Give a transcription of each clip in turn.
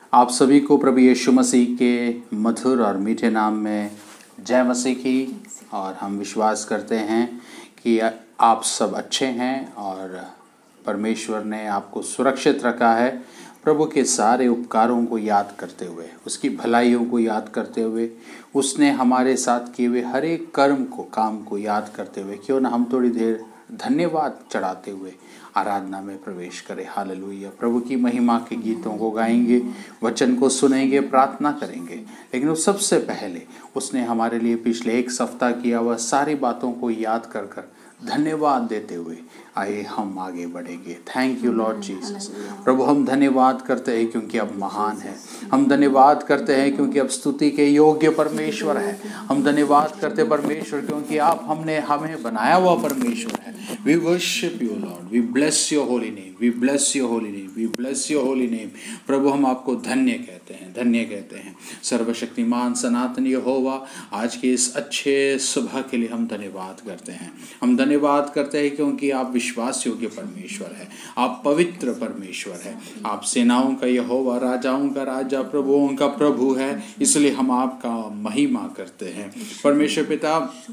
आप सभी को प्रभु यीशु मसीह के मधुर और मीठे नाम में जय मसीह की। और हम विश्वास करते हैं कि आप सब अच्छे हैं और परमेश्वर ने आपको सुरक्षित रखा है। प्रभु के सारे उपकारों को याद करते हुए, उसकी भलाइयों को याद करते हुए, उसने हमारे साथ किए हुए हर एक काम को याद करते हुए, क्यों ना हम थोड़ी देर धन्यवाद चढ़ाते हुए आराधना में प्रवेश करें। हालेलुया। प्रभु की महिमा के गीतों को गाएंगे, वचन को सुनेंगे, प्रार्थना करेंगे। लेकिन उस सबसे पहले उसने हमारे लिए पिछले एक सप्ताह किया हुआ सारी बातों को याद कर कर धन्यवाद देते हुए आइए हम आगे बढ़ेंगे। Thank you lord Jesus. प्रभु हम धन्यवाद करते हैं क्योंकि अब महान है। हम धन्यवाद करते हैं क्योंकि अब स्तुति के योग्य परमेश्वर है। हम धन्यवाद करते हैं परमेश्वर क्योंकि आप हमें बनाया हुआ परमेश्वर है। We worship you lord, we bless your holy name, we bless your holy name, we bless your holy name. प्रभु हम आपको धन्य कहते हैं, धन्य कहते हैं। सर्वशक्तिमान सनातन यहोवा, आज के इस अच्छे सुबह के लिए हम धन्यवाद करते हैं। हम धन्यवाद करते हैं क्योंकि आप विश्वास योग्य परमेश्वर है, आप पवित्र परमेश्वर है, आप सेनाओं का यहोवा, राजाओं का राजा, प्रभुओं का प्रभु है। इसलिए हम आपका महिमा करते हैं। परमेश्वर पिता,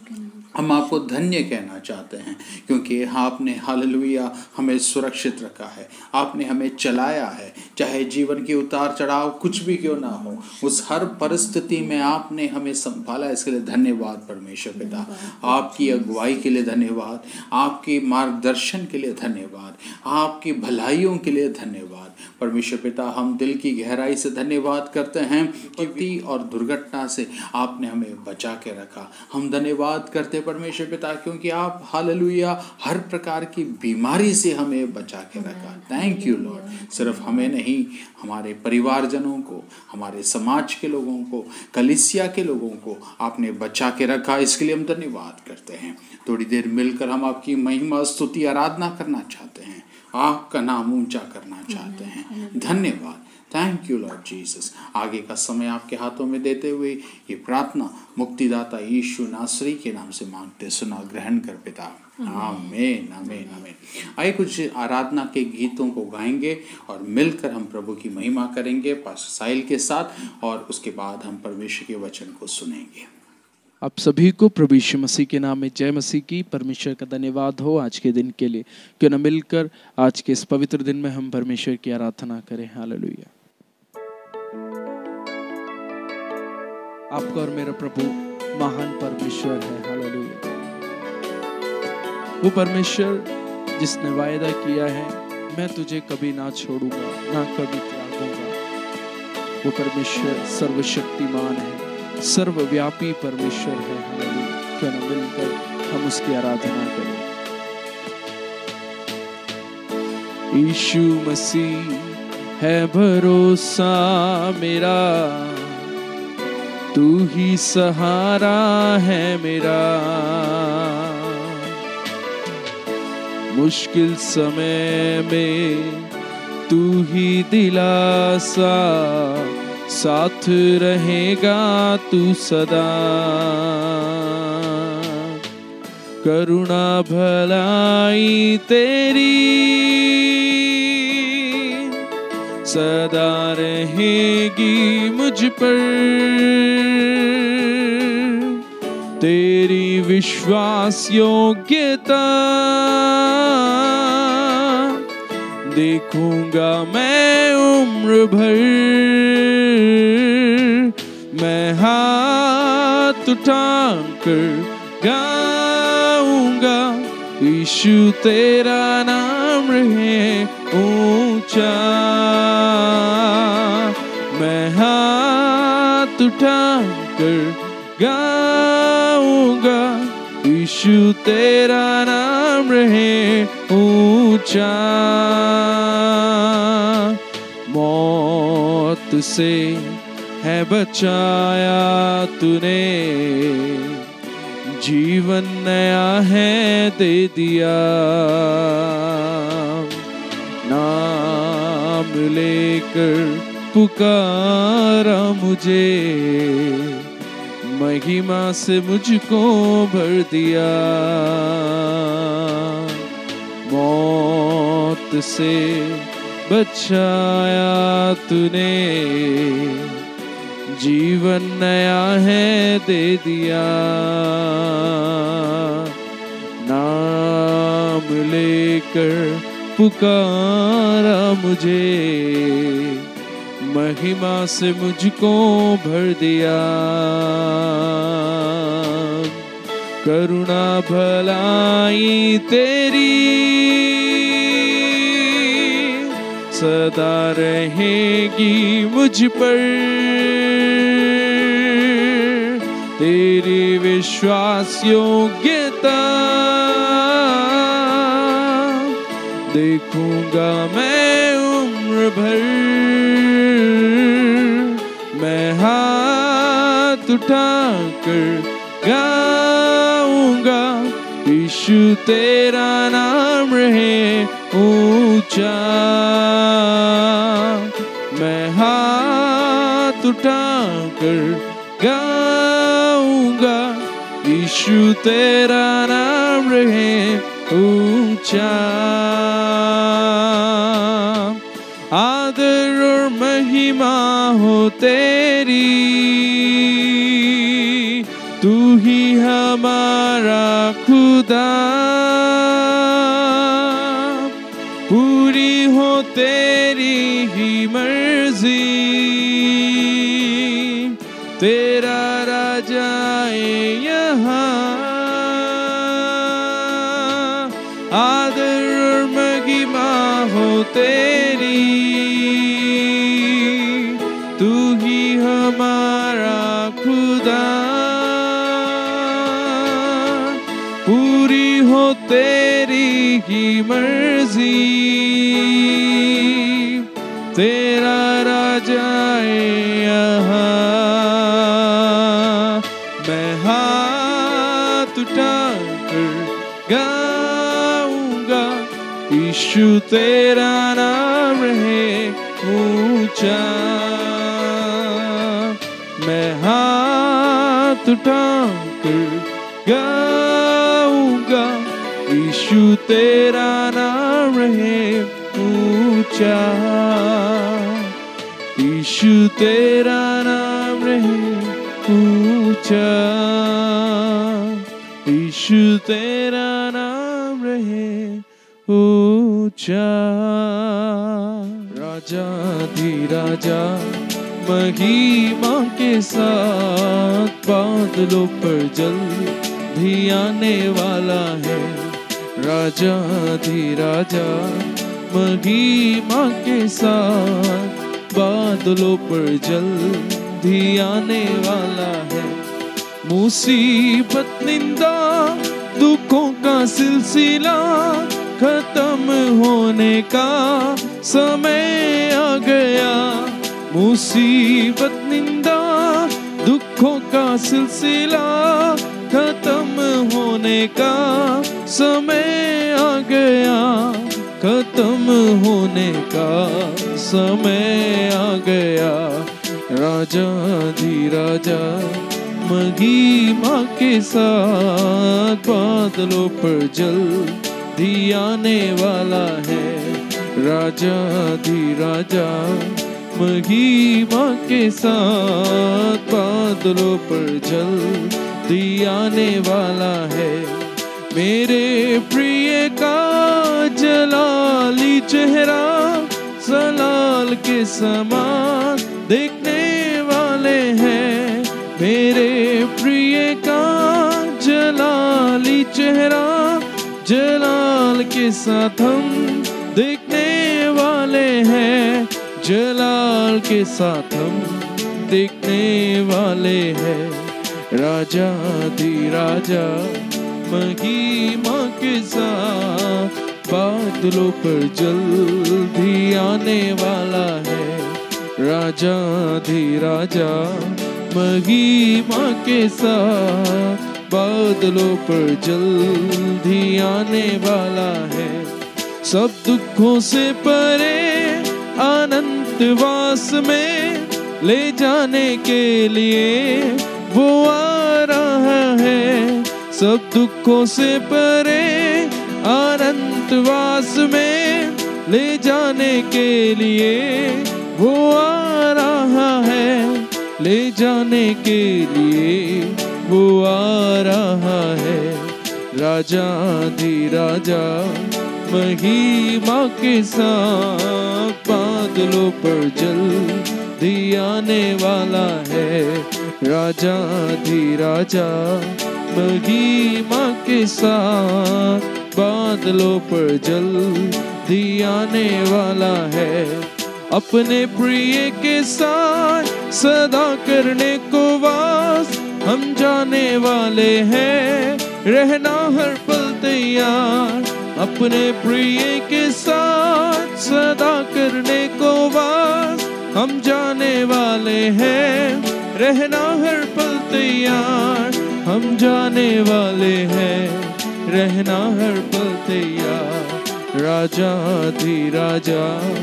हम आपको धन्य कहना चाहते हैं क्योंकि आपने हालेलुया हमें सुरक्षित रखा है, आपने हमें चलाया है। चाहे जीवन के उतार चढ़ाव कुछ भी क्यों ना हो, उस हर परिस्थिति में आपने हमें संभाला। इसके लिए धन्यवाद परमेश्वर पिता। आपकी अगुवाई के लिए धन्यवाद, आपकी मार्गदर्शन के लिए धन्यवाद, आपकी भलाइयों के लिए धन्यवाद। परमेश्वर पिता, हम दिल की गहराई से धन्यवाद करते हैं कि और दुर्घटना से आपने हमें बचा के रखा। हम धन्यवाद करते परमेश्वर पिता क्योंकि आप हालेलुया हर प्रकार की बीमारी से हमें बचा के रखा। Thank you lord. सिर्फ हमें नहीं, हमारे परिवारजनों को, हमारे समाज के लोगों को, कलीसिया के लोगों को आपने बचा के रखा। इसके लिए हम धन्यवाद करते हैं। थोड़ी देर मिलकर हम आपकी महिमा, स्तुति, आराधना करना चाहते हैं, आपका नाम ऊंचा करना चाहते हैं। धन्यवाद। Thank you lord Jesus. आगे का समय आपके हाथों में देते हुए ये प्रार्थना मुक्तिदाता यीशु नासरी के नाम से मांगते, सुना, ग्रहण कर पिता। आमीन, आमीन, आमीन। आइए कुछ आराधना के गीतों को गाएंगे और मिलकर हम प्रभु की महिमा करेंगे पास्टर साहिल के साथ, और उसके बाद हम परमेश्वर के वचन को सुनेंगे। आप सभी को प्रभु यीशु मसीह के नाम में जय मसीह की। परमेश्वर का धन्यवाद हो आज के दिन के लिए। क्यों न मिलकर आज के इस पवित्र दिन में हम परमेश्वर की आराधना करें। हालेलुया। आपका और मेरा प्रभु महान परमेश्वर है। हालेलुया। वो परमेश्वर जिसने वायदा किया है, मैं तुझे कभी ना छोड़ूंगा, ना कभी त्यागूंगा। वो परमेश्वर सर्वशक्तिमान है, सर्वव्यापी परमेश्वर है। हालेलुया। क्यों न मिलकर हम उसकी आराधना करें। यीशु मसीह है भरोसा मेरा, तू ही सहारा है मेरा। मुश्किल समय में तू ही दिलासा, साथ रहेगा तू सदा। करुणा भलाई तेरी सदा रहेगी मुझ पर। तेरी विश्वास योग्यता देखूंगा मैं उम्र भर। मैं हाथ उठाकर गाऊंगा, यीशु तेरा नाम रहे ऊंचा। मैं हाथ उठाकर गाऊंगा, यीशु तेरा नाम रहे ऊंचा। मौत से है बचाया तूने, जीवन नया है दे दिया। नाम लेकर पुकारा मुझे, महिमा से मुझको भर दिया। मौत से बचाया तूने, जीवन नया है दे दिया। नाम लेकर पुकारा मुझे, महिमा से मुझको भर दिया। करुणा भलाई तेरी सदा रहेगी मुझ पर, तेरी विश्वास योग्यता देखूंगा मैं उम्र भर। मैं हाथ उठाकर गाऊंगा, यीशु तेरा नाम रहे ऊंचा। मैं हाथ उठाकर गाऊंगा, यीशु तेरा नाम रहे ऊंचा। आदर और महिमा हो तेरी, तू ही हमारा खुदा। पूरी हो तेरी ही मर्जी, तेरा राजा है यहाँ। आदर और महिमा हो तेरी, तू ही हमारा खुदा। पूरी हो तेरी ही मर्जी, तेरा राजा है यहाँ। मैं हाथ उठाकर गाऊंगा, यीशु तेरा नाम रहे ऊंचा। मैं हाथ उठाकर गाऊंगा, यीशु तेरा नाम रहे ऊंचा। यीशु तेरा नाम रहे ऊंचा, यीशु तेरा नाम रहे ऊंचा। राजा धीराजा महिमा के साथ बादलों पर जल्दी आने वाला है। राजा धीराजा महिमा के साथ बादलों पर जल्दी आने वाला है। मुसीबत निंदा दुखों का सिलसिला खत्म होने का समय आ गया। मुसीबत निंदा दुखों का सिलसिला खत्म होने का समय आ गया। खत्म होने का समय आ गया। राजा धीराजा महिमा के साथ बादलों पर जल्दी आने वाला है। राजा धीराजा महिमा के साथ बादलों पर जल्दी आने वाला है। मेरे प्रिय का जलाली चेहरा सलाल के समान देखने वाले हैं। मेरे प्रिय का जलाली चेहरा जलाल के साथ हम देखने वाले हैं। जलाल के साथ हम देखने वाले हैं। राजा धीराजा महिमा के साथ बादलों पर जल्दी आने वाला है। राजा धीराजा महिमा के साथ बादलों पर जल्दी आने वाला है। सब दुखों से परे अनंत वास में ले जाने के लिए वो आ रहा है। सब दुखों से परे अनंत वास में ले जाने के लिए वो आ रहा है, ले जाने के लिए वो आ रहा है। राजा धीराजा महिमा के साथ बादलों पर जल्दी आने वाला है। राजा धीराजा महिमा के साथ बादलों पर जल्दी आने वाला है। अपने प्रिय के साथ सदा करने को वास हम जाने वाले हैं, रहना हर पल तैयार। अपने प्रिय के साथ सदा करने को वास हम जाने वाले हैं, रहना हर पल तैयार। हम जाने वाले हैं, रहना हर पल तैयार। राजा धीराजा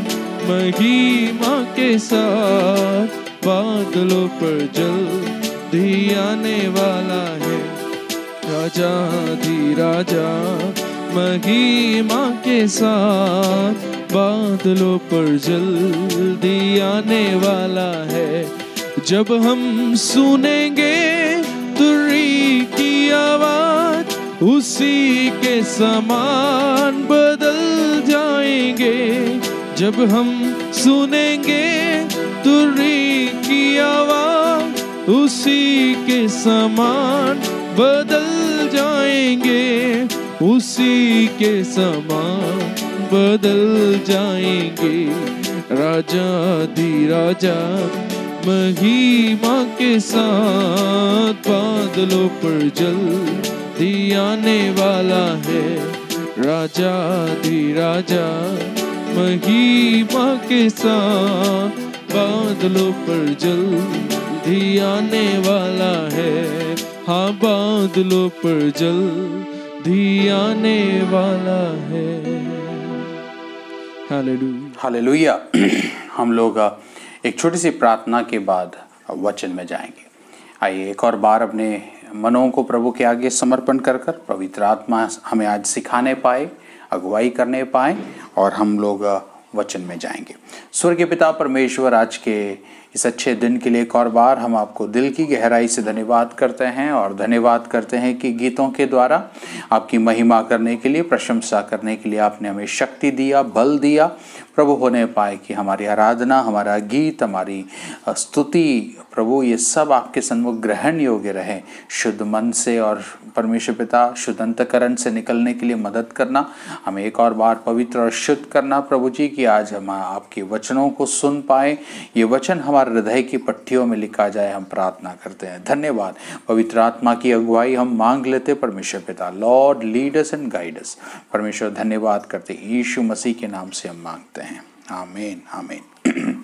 महिमा के साथ बादलों पर जल्दी आने वाला है। राजा धीराजा महिमा के साथ बादलों पर जल्दी आने वाला है। जब हम सुनेंगे तुरी की आवाज, उसी के समान बदल जाएंगे। जब हम सुनेंगे तुरी की आवाज, उसी के समान बदल जाएंगे, उसी के समान बदल जाएंगे। राजा धीराजा महिमा के साथ बादलों पर जल्दी आने वाला है। राजा धीराजा महिमा के साथ बादलों पर जल्दी आने वाला है। हाँ, बादलों पर जल्दी आने वाला है। Hallelujah, hallelujah. हम लोग एक छोटी सी प्रार्थना के बाद वचन में जाएंगे। आइए एक और बार अपने मनों को प्रभु के आगे समर्पण कर कर पवित्र आत्मा हमें आज सिखाने पाए, अगुवाई करने पाए और हम लोग वचन में जाएंगे। स्वर्गीय पिता परमेश्वर, आज के इस अच्छे दिन के लिए एक और बार हम आपको दिल की गहराई से धन्यवाद करते हैं और धन्यवाद करते हैं कि गीतों के द्वारा आपकी महिमा करने के लिए, प्रशंसा करने के लिए आपने हमें शक्ति दिया, बल दिया। प्रभु होने पाए कि हमारी आराधना, हमारा गीत, हमारी स्तुति प्रभु ये सब आपके सन्मुख ग्रहण योग्य रहे। शुद्ध मन से और परमेश्वर पिता शुद्ध अंतःकरण से निकलने के लिए मदद करना, हमें एक और बार पवित्र और शुद्ध करना प्रभु जी, कि आज हम आपके वचनों को सुन पाए, ये वचन हमारे हृदय की पट्टियों में लिखा जाए। हम प्रार्थना करते हैं। धन्यवाद। पवित्र आत्मा की अगुवाई हम मांग लेते परमेश्वर पिता। Lord lead us and guide us. परमेश्वर धन्यवाद करते यीशु मसीह के नाम से हम मांगते हैं, आमीन, आमीन।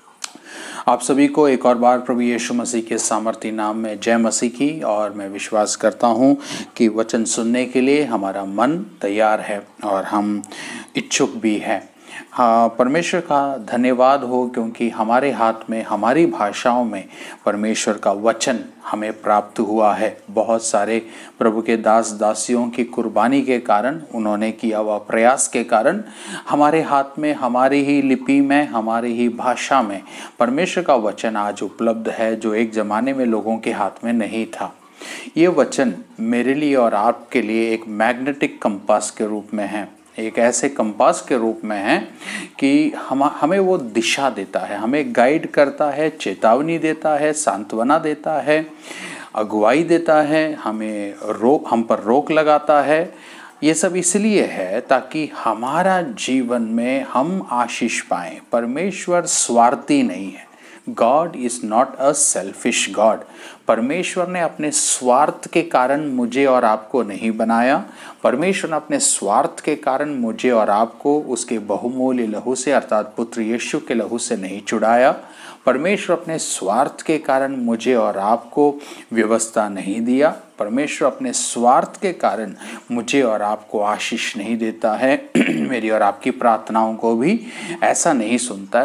आप सभी को एक और बार प्रभु यीशु मसीह के सामर्थी नाम में जय मसीह की। और मैं विश्वास करता हूँ कि वचन सुनने के लिए हमारा मन तैयार है और हम इच्छुक भी हैं। हाँ, परमेश्वर का धन्यवाद हो, क्योंकि हमारे हाथ में, हमारी भाषाओं में परमेश्वर का वचन हमें प्राप्त हुआ है। बहुत सारे प्रभु के दास दासियों की कुर्बानी के कारण, उन्होंने किया हुआ प्रयास के कारण हमारे हाथ में, हमारी ही लिपि में, हमारी ही भाषा में परमेश्वर का वचन आज उपलब्ध है, जो एक ज़माने में लोगों के हाथ में नहीं था। ये वचन मेरे लिए और आपके लिए एक मैग्नेटिक कंपास के रूप में है, एक ऐसे कंपास के रूप में है कि हमें वो दिशा देता है, हमें गाइड करता है, चेतावनी देता है, सांत्वना देता है, अगुवाई देता है, हम पर रोक लगाता है। ये सब इसलिए है ताकि हमारा जीवन में हम आशीष पाएं। परमेश्वर स्वार्थी नहीं है। God is not a selfish God. परमेश्वर ने अपने स्वार्थ के कारण मुझे और आपको नहीं बनाया। परमेश्वर ने अपने स्वार्थ के कारण मुझे और आपको उसके बहुमूल्य लहू से, अर्थात पुत्र यीशु के लहू से नहीं छुड़ाया। परमेश्वर अपने स्वार्थ के कारण मुझे और आपको व्यवस्था नहीं दिया। परमेश्वर अपने स्वार्थ के कारण मुझे और आपको आशीष नहीं देता है। मेरी और आपकी प्रार्थनाओं को भी ऐसा नहीं सुनता है,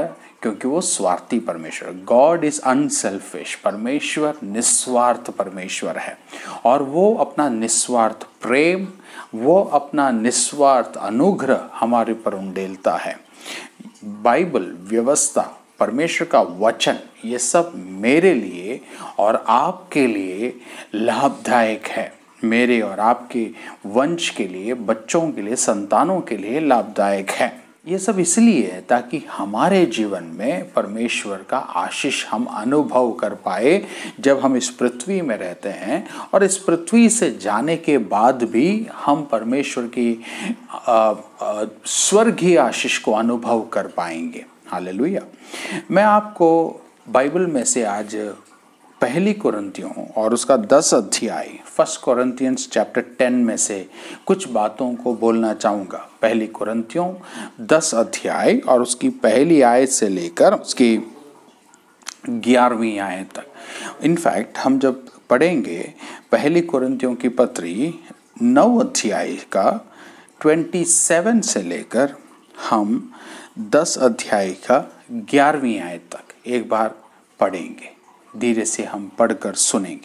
क्योंकि वो स्वार्थी परमेश्वर, गॉड इज अनसेल्फिश, परमेश्वर निस्वार्थ परमेश्वर है और वो अपना निस्वार्थ प्रेम, वो अपना निस्वार्थ अनुग्रह हमारे पर उंडेलता है। बाइबल, व्यवस्था, परमेश्वर का वचन, ये सब मेरे लिए और आपके लिए लाभदायक है, मेरे और आपके वंश के लिए, बच्चों के लिए, संतानों के लिए लाभदायक है। ये सब इसलिए है ताकि हमारे जीवन में परमेश्वर का आशीष हम अनुभव कर पाए जब हम इस पृथ्वी में रहते हैं, और इस पृथ्वी से जाने के बाद भी हम परमेश्वर की स्वर्गीय आशीष को अनुभव कर पाएंगे। हालेलुया। मैं आपको बाइबल में से आज पहली कुरिन्थियों और उसका 10 अध्याय, 1 कोरिन्थियंस चैप्टर 10 में से कुछ बातों को बोलना चाहूँगा। पहली कुरिन्थियों 10 अध्याय और उसकी पहली आयत से लेकर उसकी 11वीं आयत तक। इनफैक्ट हम जब पढ़ेंगे पहली कुरिन्थियों की पत्री 9 अध्याय का 27 से लेकर हम 10 अध्याय का 11वीं आयत तक एक बार पढ़ेंगे। धीरे से हम पढ़कर सुनेंगे।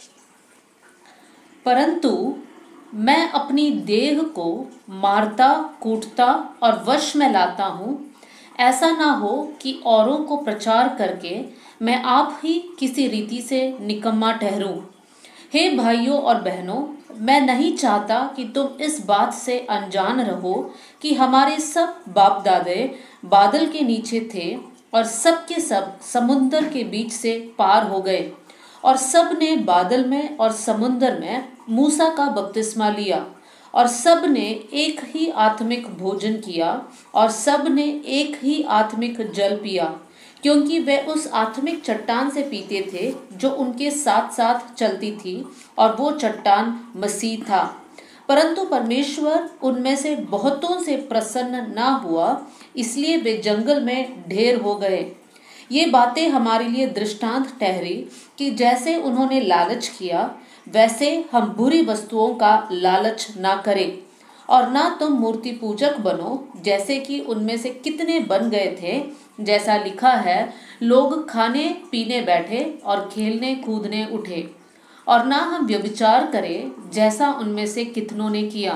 परंतु मैं अपनी देह को मारता, कूटता और वश में लाता हूँ, ऐसा ना हो कि औरों को प्रचार करके मैं आप ही किसी रीति से निकम्मा ठहरूं। हे भाइयों और बहनों, मैं नहीं चाहता कि तुम इस बात से अनजान रहो कि हमारे सब बाप दादे बादल के नीचे थे और सब के सब समुद्र के बीच से पार हो गए, और सब ने बादल में और समुद्र में मूसा का बपतिस्मा लिया, और सब ने एक ही आत्मिक भोजन किया, और सब ने एक ही आत्मिक जल पिया, क्योंकि वे उस आत्मिक चट्टान से पीते थे जो उनके साथ साथ चलती थी, और वो चट्टान मसीह था। परंतु परमेश्वर उनमें से बहुतों से प्रसन्न ना हुआ, इसलिए वे जंगल में ढेर हो गए। ये बातें हमारे लिए दृष्टांत ठहरी कि जैसे उन्होंने लालच किया, वैसे हम बुरी वस्तुओं का लालच ना करें, और ना तुम मूर्ति पूजक बनो, जैसे कि उनमें से कितने बन गए थे। जैसा लिखा है, लोग खाने पीने बैठे और खेलने कूदने उठे। और ना हम व्यभिचार करें, जैसा उनमें से कितनों ने किया,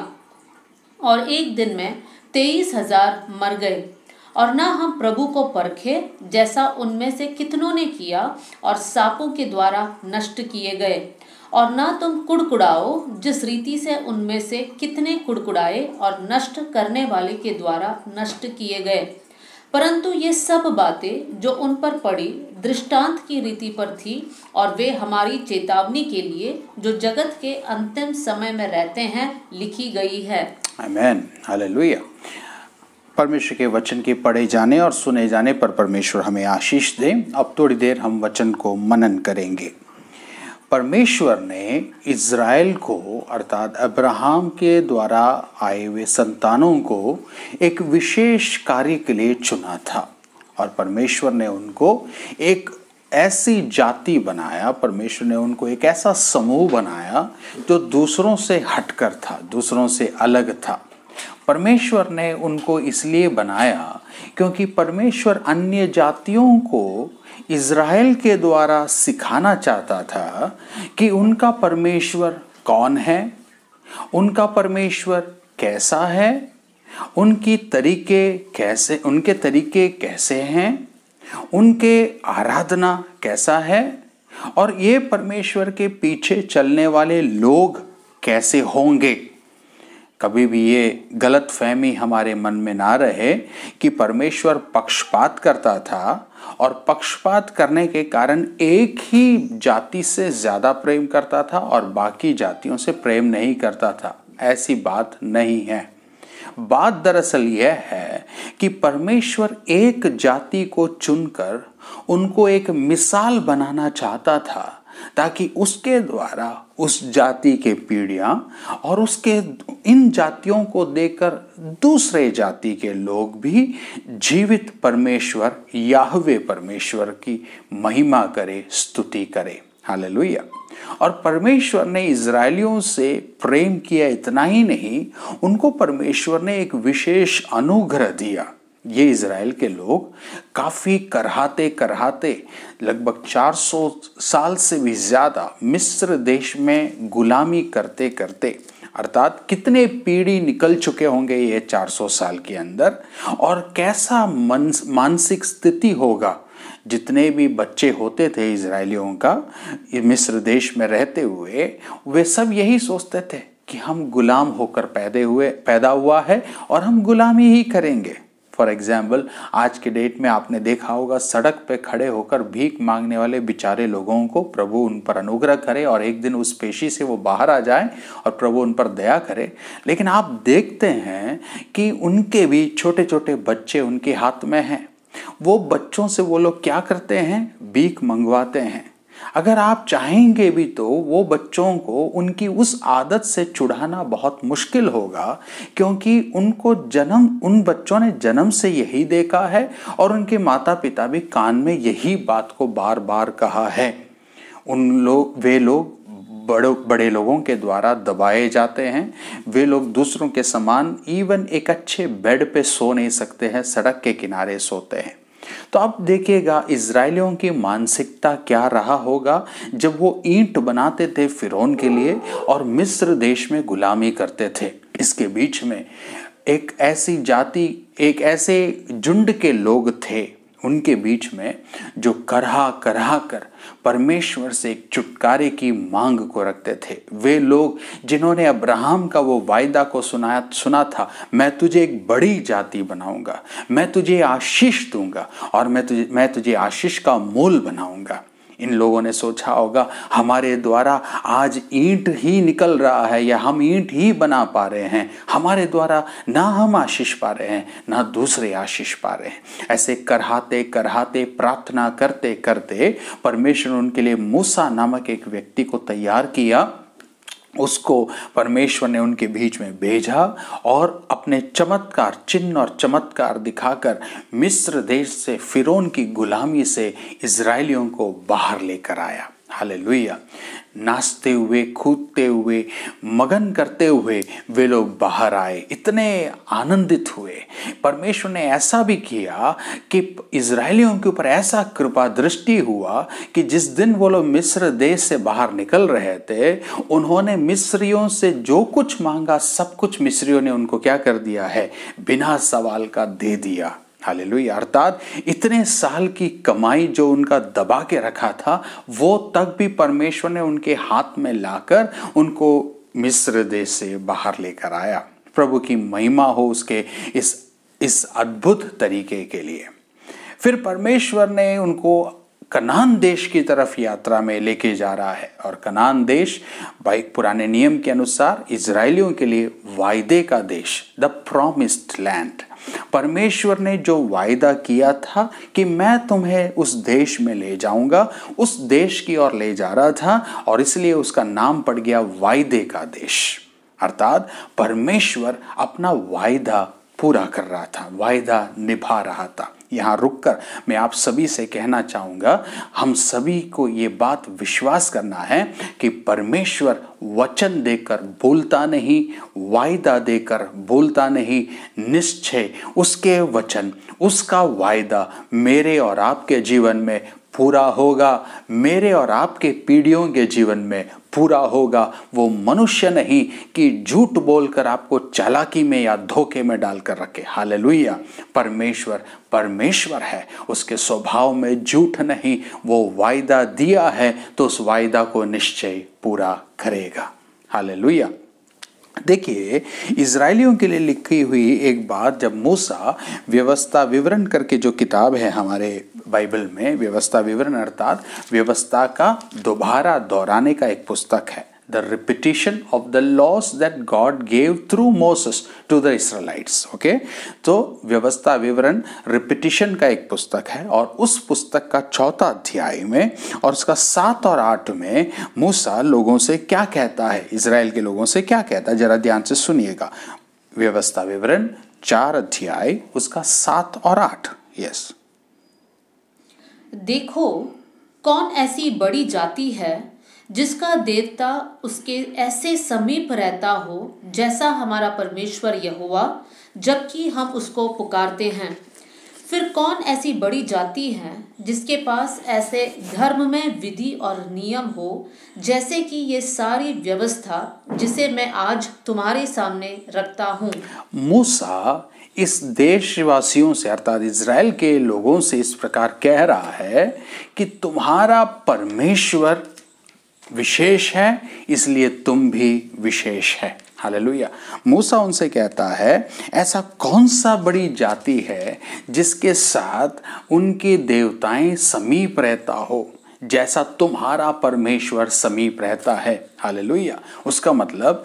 और एक दिन में 23,000 मर गए। और ना हम प्रभु को परखे, जैसा उनमें से कितनों ने किया और सांपों के द्वारा नष्ट किए गए। और ना तुम कुड़कुड़ाओ, जिस रीति से उनमें से कितने कुड़कुड़ाए और नष्ट करने वाले के द्वारा नष्ट किए गए। परंतु ये सब बातें जो उन पर पड़ी दृष्टांत की रीति पर थी, और वे हमारी चेतावनी के लिए जो जगत के अंतिम समय में रहते हैं लिखी गई है। आमीन, हालेलुया। परमेश्वर के वचन के पढ़े जाने और सुने जाने पर परमेश्वर हमें आशीष दे। अब थोड़ी देर हम वचन को मनन करेंगे। परमेश्वर ने इज़राइल को अर्थात अब्राहम के द्वारा आए हुए संतानों को एक विशेष कार्य के लिए चुना था, और परमेश्वर ने उनको एक ऐसी जाति बनाया, परमेश्वर ने उनको एक ऐसा समूह बनाया जो दूसरों से हटकर था, दूसरों से अलग था। परमेश्वर ने उनको इसलिए बनाया क्योंकि परमेश्वर अन्य जातियों को इज़राइल के द्वारा सिखाना चाहता था कि उनका परमेश्वर कौन है, उनका परमेश्वर कैसा है, उनके तरीके कैसे हैं, उनके आराधना कैसा है, और ये परमेश्वर के पीछे चलने वाले लोग कैसे होंगे। कभी भी ये गलत फहमी हमारे मन में ना रहे कि परमेश्वर पक्षपात करता था, और पक्षपात करने के कारण एक ही जाति से ज़्यादा प्रेम करता था और बाकी जातियों से प्रेम नहीं करता था। ऐसी बात नहीं है। बात दरअसल यह है कि परमेश्वर एक जाति को चुनकर उनको एक मिसाल बनाना चाहता था, ताकि उसके द्वारा उस जाति के पीढ़ियां और उसके इन जातियों को देखकर दूसरे जाति के लोग भी जीवित परमेश्वर याहवे परमेश्वर की महिमा करे, स्तुति करे। हालेलुया। और परमेश्वर ने इज़राइलियों से प्रेम किया, इतना ही नहीं, उनको परमेश्वर ने एक विशेष अनुग्रह दिया। ये इज़राइल के लोग काफ़ी करहाते करहाते लगभग 400 साल से भी ज़्यादा मिस्र देश में गुलामी करते करते, अर्थात कितने पीढ़ी निकल चुके होंगे ये 400 साल के अंदर, और कैसा मानसिक स्थिति होगा जितने भी बच्चे होते थे इजरायलियों का मिस्र देश में रहते हुए, वे सब यही सोचते थे कि हम गुलाम होकर पैदा हुआ है और हम गुलामी ही करेंगे। फॉर एग्जाम्पल, आज के डेट में आपने देखा होगा सड़क पे खड़े होकर भीख मांगने वाले बेचारे लोगों को प्रभु उन पर अनुग्रह करे और एक दिन उस पेशी से वो बाहर आ जाए और प्रभु उन पर दया करे। लेकिन आप देखते हैं कि उनके भी छोटे छोटे बच्चे उनके हाथ में हैं। वो बच्चों से वो लोग क्या करते हैं? भीख मंगवाते हैं। अगर आप चाहेंगे भी तो वो बच्चों को उनकी उस आदत से छुड़ाना बहुत मुश्किल होगा, क्योंकि उन बच्चों ने जन्म से यही देखा है और उनके माता पिता भी कान में यही बात को बार बार कहा है। वे लोग बड़े लोगों के द्वारा दबाए जाते हैं। वे लोग दूसरों के समान इवन एक अच्छे बेड पे सो नहीं सकते हैं, सड़क के किनारे सोते हैं। तो अब देखिएगा इजरायलियों की मानसिकता क्या रहा होगा जब वो ईंट बनाते थे फिरौन के लिए और मिस्र देश में गुलामी करते थे। इसके बीच में एक ऐसी जाति, एक ऐसे झुंड के लोग थे उनके बीच में जो करहा कर परमेश्वर से एक छुटकारे की मांग को रखते थे। वे लोग जिन्होंने अब्राहम का वो वायदा को सुना था, मैं तुझे एक बड़ी जाति बनाऊंगा, मैं तुझे आशीष दूंगा और मैं तुझे आशीष का मूल बनाऊंगा। इन लोगों ने सोचा होगा हमारे द्वारा आज ईंट ही निकल रहा है या हम ईंट ही बना पा रहे हैं, हमारे द्वारा ना हम आशीष पा रहे हैं ना दूसरे आशीष पा रहे हैं। ऐसे करहाते करहाते प्रार्थना करते करते परमेश्वर ने उनके लिए मूसा नामक एक व्यक्ति को तैयार किया। उसको परमेश्वर ने उनके बीच में भेजा और अपने चमत्कार, चिन्ह और चमत्कार दिखाकर मिस्र देश से फिरौन की गुलामी से इजरायलियों को बाहर लेकर आया। हालेलुया। नाचते हुए, कूदते हुए, मगन करते हुए वे लोग बाहर आए, इतने आनंदित हुए। परमेश्वर ने ऐसा भी किया कि इजरायलियों के ऊपर ऐसा कृपा दृष्टि हुआ कि जिस दिन वो लोग मिस्र देश से बाहर निकल रहे थे, उन्होंने मिस्रियों से जो कुछ मांगा सब कुछ मिस्रियों ने उनको क्या कर दिया है? बिना सवाल का दे दिया। हालेलुया। अर्थात इतने साल की कमाई जो उनका दबा के रखा था, वो तक भी परमेश्वर ने उनके हाथ में लाकर उनको मिस्र देश से बाहर लेकर आया। प्रभु की महिमा हो उसके इस अद्भुत तरीके के लिए। फिर परमेश्वर ने उनको कनान देश की तरफ यात्रा में लेके जा रहा है, और कनान देश पुराने नियम के अनुसार इजरायलियों के लिए वायदे का देश, द प्रॉमिस्ड लैंड। परमेश्वर ने जो वायदा किया था कि मैं तुम्हें उस देश में ले जाऊंगा, उस देश की ओर ले जा रहा था, और इसलिए उसका नाम पड़ गया वायदे का देश। अर्थात परमेश्वर अपना वायदा पूरा कर रहा था, वायदा निभा रहा था। यहाँ रुककर मैं आप सभी से कहना चाहूँगा, हम सभी को ये बात विश्वास करना है कि परमेश्वर वचन देकर बोलता नहीं, वायदा देकर बोलता नहीं, निश्चय उसके वचन, उसका वायदा मेरे और आपके जीवन में पूरा होगा, मेरे और आपके पीढ़ियों के जीवन में पूरा होगा। वो मनुष्य नहीं कि झूठ बोलकर आपको चालाकी में या धोखे में डालकर रखे। हालेलुया। परमेश्वर है, उसके स्वभाव में झूठ नहीं। वो वायदा दिया है तो उस वायदा को निश्चय पूरा करेगा। हालेलुया। देखिए, इजरायलियों के लिए लिखी हुई एक बात, जब मूसा व्यवस्था विवरण करके जो किताब है हमारे बाइबल में, व्यवस्था विवरण अर्थात व्यवस्था का दोबारा दोहराने का एक पुस्तक है, the repetition of the laws that God gave through Moses to the Israelites. Okay, तो व्यवस्था विवरण रिपीटिशन का एक पुस्तक है, और उस पुस्तक का 4 अध्याय में और उसका 7 और 8 में मूसा लोगों से क्या कहता है, इजराइल के लोगों से क्या कहता है, जरा ध्यान से सुनिएगा। व्यवस्था विवरण 4 अध्याय उसका 7 और 8। यस। देखो, कौन ऐसी बड़ी जाति है जिसका देवता उसके ऐसे समीप रहता हो जैसा हमारा परमेश्वर यहोवा, जबकि हम उसको पुकारते हैं। फिर कौन ऐसी बड़ी जाति है जिसके पास ऐसे धर्म में विधि और नियम हो जैसे कि ये सारी व्यवस्था जिसे मैं आज तुम्हारे सामने रखता हूँ। मूसा इस देशवासियों से अर्थात इज़राइल के लोगों से इस प्रकार कह रहा है कि तुम्हारा परमेश्वर विशेष है, इसलिए तुम भी विशेष है। हालेलुया। मूसा उनसे कहता है ऐसा कौन सा बड़ी जाति है जिसके साथ उनके देवताएं समीप रहता हो जैसा तुम्हारा परमेश्वर समीप रहता है। हालेलुया। उसका मतलब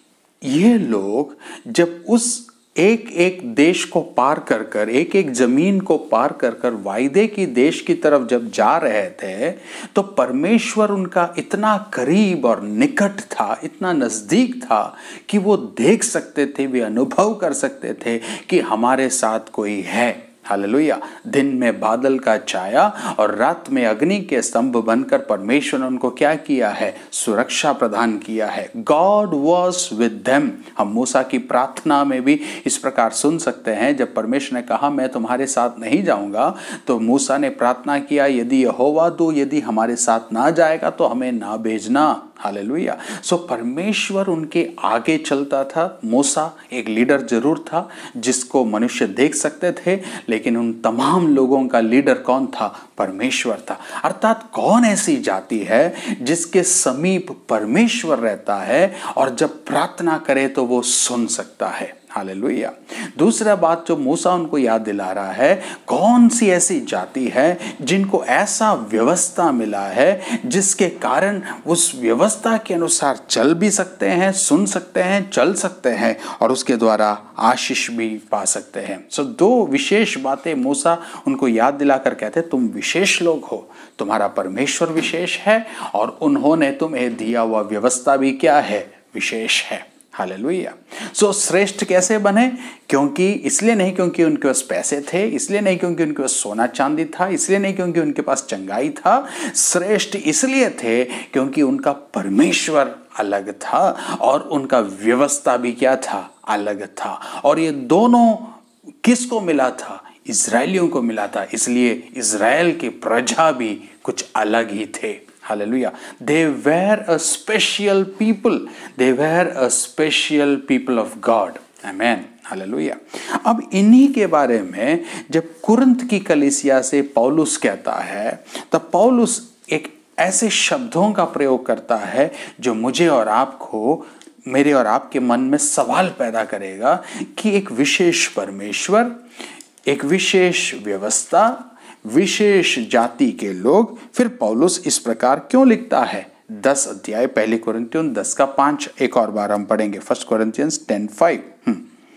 ये लोग जब उस एक एक देश को पार कर कर, एक एक जमीन को पार कर कर वायदे की देश की तरफ जब जा रहे थे तो परमेश्वर उनका इतना करीब और निकट था, इतना नजदीक था कि वो देख सकते थे, वे अनुभव कर सकते थे कि हमारे साथ कोई है। हालेलुया। दिन में बादल का छाया और रात में अग्नि के स्तंभ बनकर परमेश्वर ने उनको क्या किया है? सुरक्षा प्रदान किया है। God was with them. हम मूसा की प्रार्थना में भी इस प्रकार सुन सकते हैं, जब परमेश्वर ने कहा मैं तुम्हारे साथ नहीं जाऊंगा तो मूसा ने प्रार्थना किया, यदि यहोवा दो, यदि हमारे साथ ना जाएगा तो हमें ना भेजना। हालेलुया। सो परमेश्वर उनके आगे चलता था। मूसा एक लीडर जरूर था जिसको मनुष्य देख सकते थे, लेकिन उन तमाम लोगों का लीडर कौन था? परमेश्वर था। अर्थात कौन ऐसी जाति है जिसके समीप परमेश्वर रहता है और जब प्रार्थना करे तो वो सुन सकता है। हालेलुया। दूसरा बात जो मूसा उनको याद दिला रहा है, कौन सी ऐसी जाति है जिनको ऐसा व्यवस्था मिला है जिसके कारण उस व्यवस्था के अनुसार चल भी सकते हैं, सुन सकते हैं, चल सकते हैं और उसके द्वारा आशीष भी पा सकते हैं। सो दो विशेष बातें मूसा उनको याद दिलाकर कहते तुम विशेष लोग हो, तुम्हारा परमेश्वर विशेष है और उन्होंने तुम्हें दिया हुआ व्यवस्था भी क्या है? विशेष है। हालेलुया। सो श्रेष्ठ कैसे बने? क्योंकि इसलिए नहीं क्योंकि उनके पास पैसे थे, इसलिए नहीं क्योंकि उनके पास सोना चांदी था, इसलिए नहीं क्योंकि उनके पास चंगाई था। श्रेष्ठ इसलिए थे क्योंकि उनका परमेश्वर अलग था और उनका व्यवस्था भी क्या था? अलग था। और ये दोनों किसको मिला था? इज़राइलियों को मिला था। इसलिए इज़राइल की प्रजा भी कुछ अलग ही थे। Hallelujah. They were a special people. They were a special people of God. Amen. Hallelujah. अब इन्हीं के बारे में जब कुरिन्थ की कलीसिया से पौलुस कहता है तब पौलुस एक ऐसे शब्दों का प्रयोग करता है जो मुझे और आपको, मेरे और आपके मन में सवाल पैदा करेगा कि एक विशेष परमेश्वर, एक विशेष व्यवस्था, विशेष जाति के लोग, फिर पौलुस इस प्रकार क्यों लिखता है? 10 अध्याय 1 कोरिन्थियन 10:5 एक और बार हम पढ़ेंगे। 1 कोरिन्थियंस 10:5।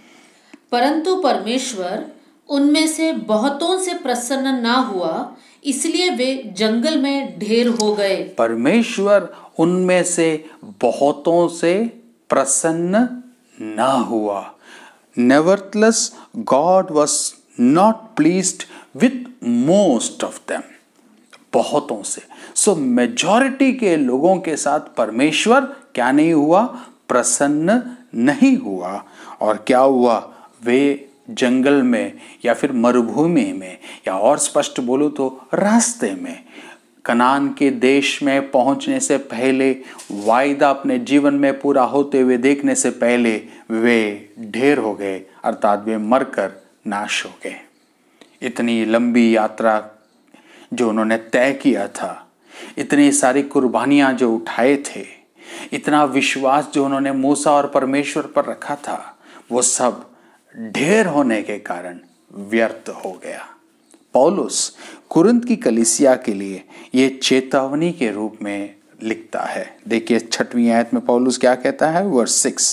परंतु परमेश्वर उनमें से बहुतों से प्रसन्न ना हुआ, इसलिए वे जंगल में ढेर हो गए। परमेश्वर उनमें से बहुतों से प्रसन्न ना हुआ। Nevertheless, God was not pleased with most of them. बहुतों से। सो मेजॉरिटी के लोगों के साथ परमेश्वर क्या नहीं हुआ? प्रसन्न नहीं हुआ। और क्या हुआ? वे जंगल में या फिर मरुभूमि में, या और स्पष्ट बोलूं तो रास्ते में, कनान के देश में पहुंचने से पहले, वायदा अपने जीवन में पूरा होते हुए देखने से पहले वे ढेर हो गए, अर्थात वे मरकर नाश हो गए। इतनी लंबी यात्रा जो उन्होंने तय किया था, इतनी सारी कुर्बानियां जो उठाए थे, इतना विश्वास जो उन्होंने मूसा और परमेश्वर पर रखा था, वो सब ढेर होने के कारण व्यर्थ हो गया। पौलुस कुरिन्थ की कलीसिया के लिए ये चेतावनी के रूप में लिखता है। देखिए 6वीं आयत में पौलुस क्या कहता है? वर्स 6।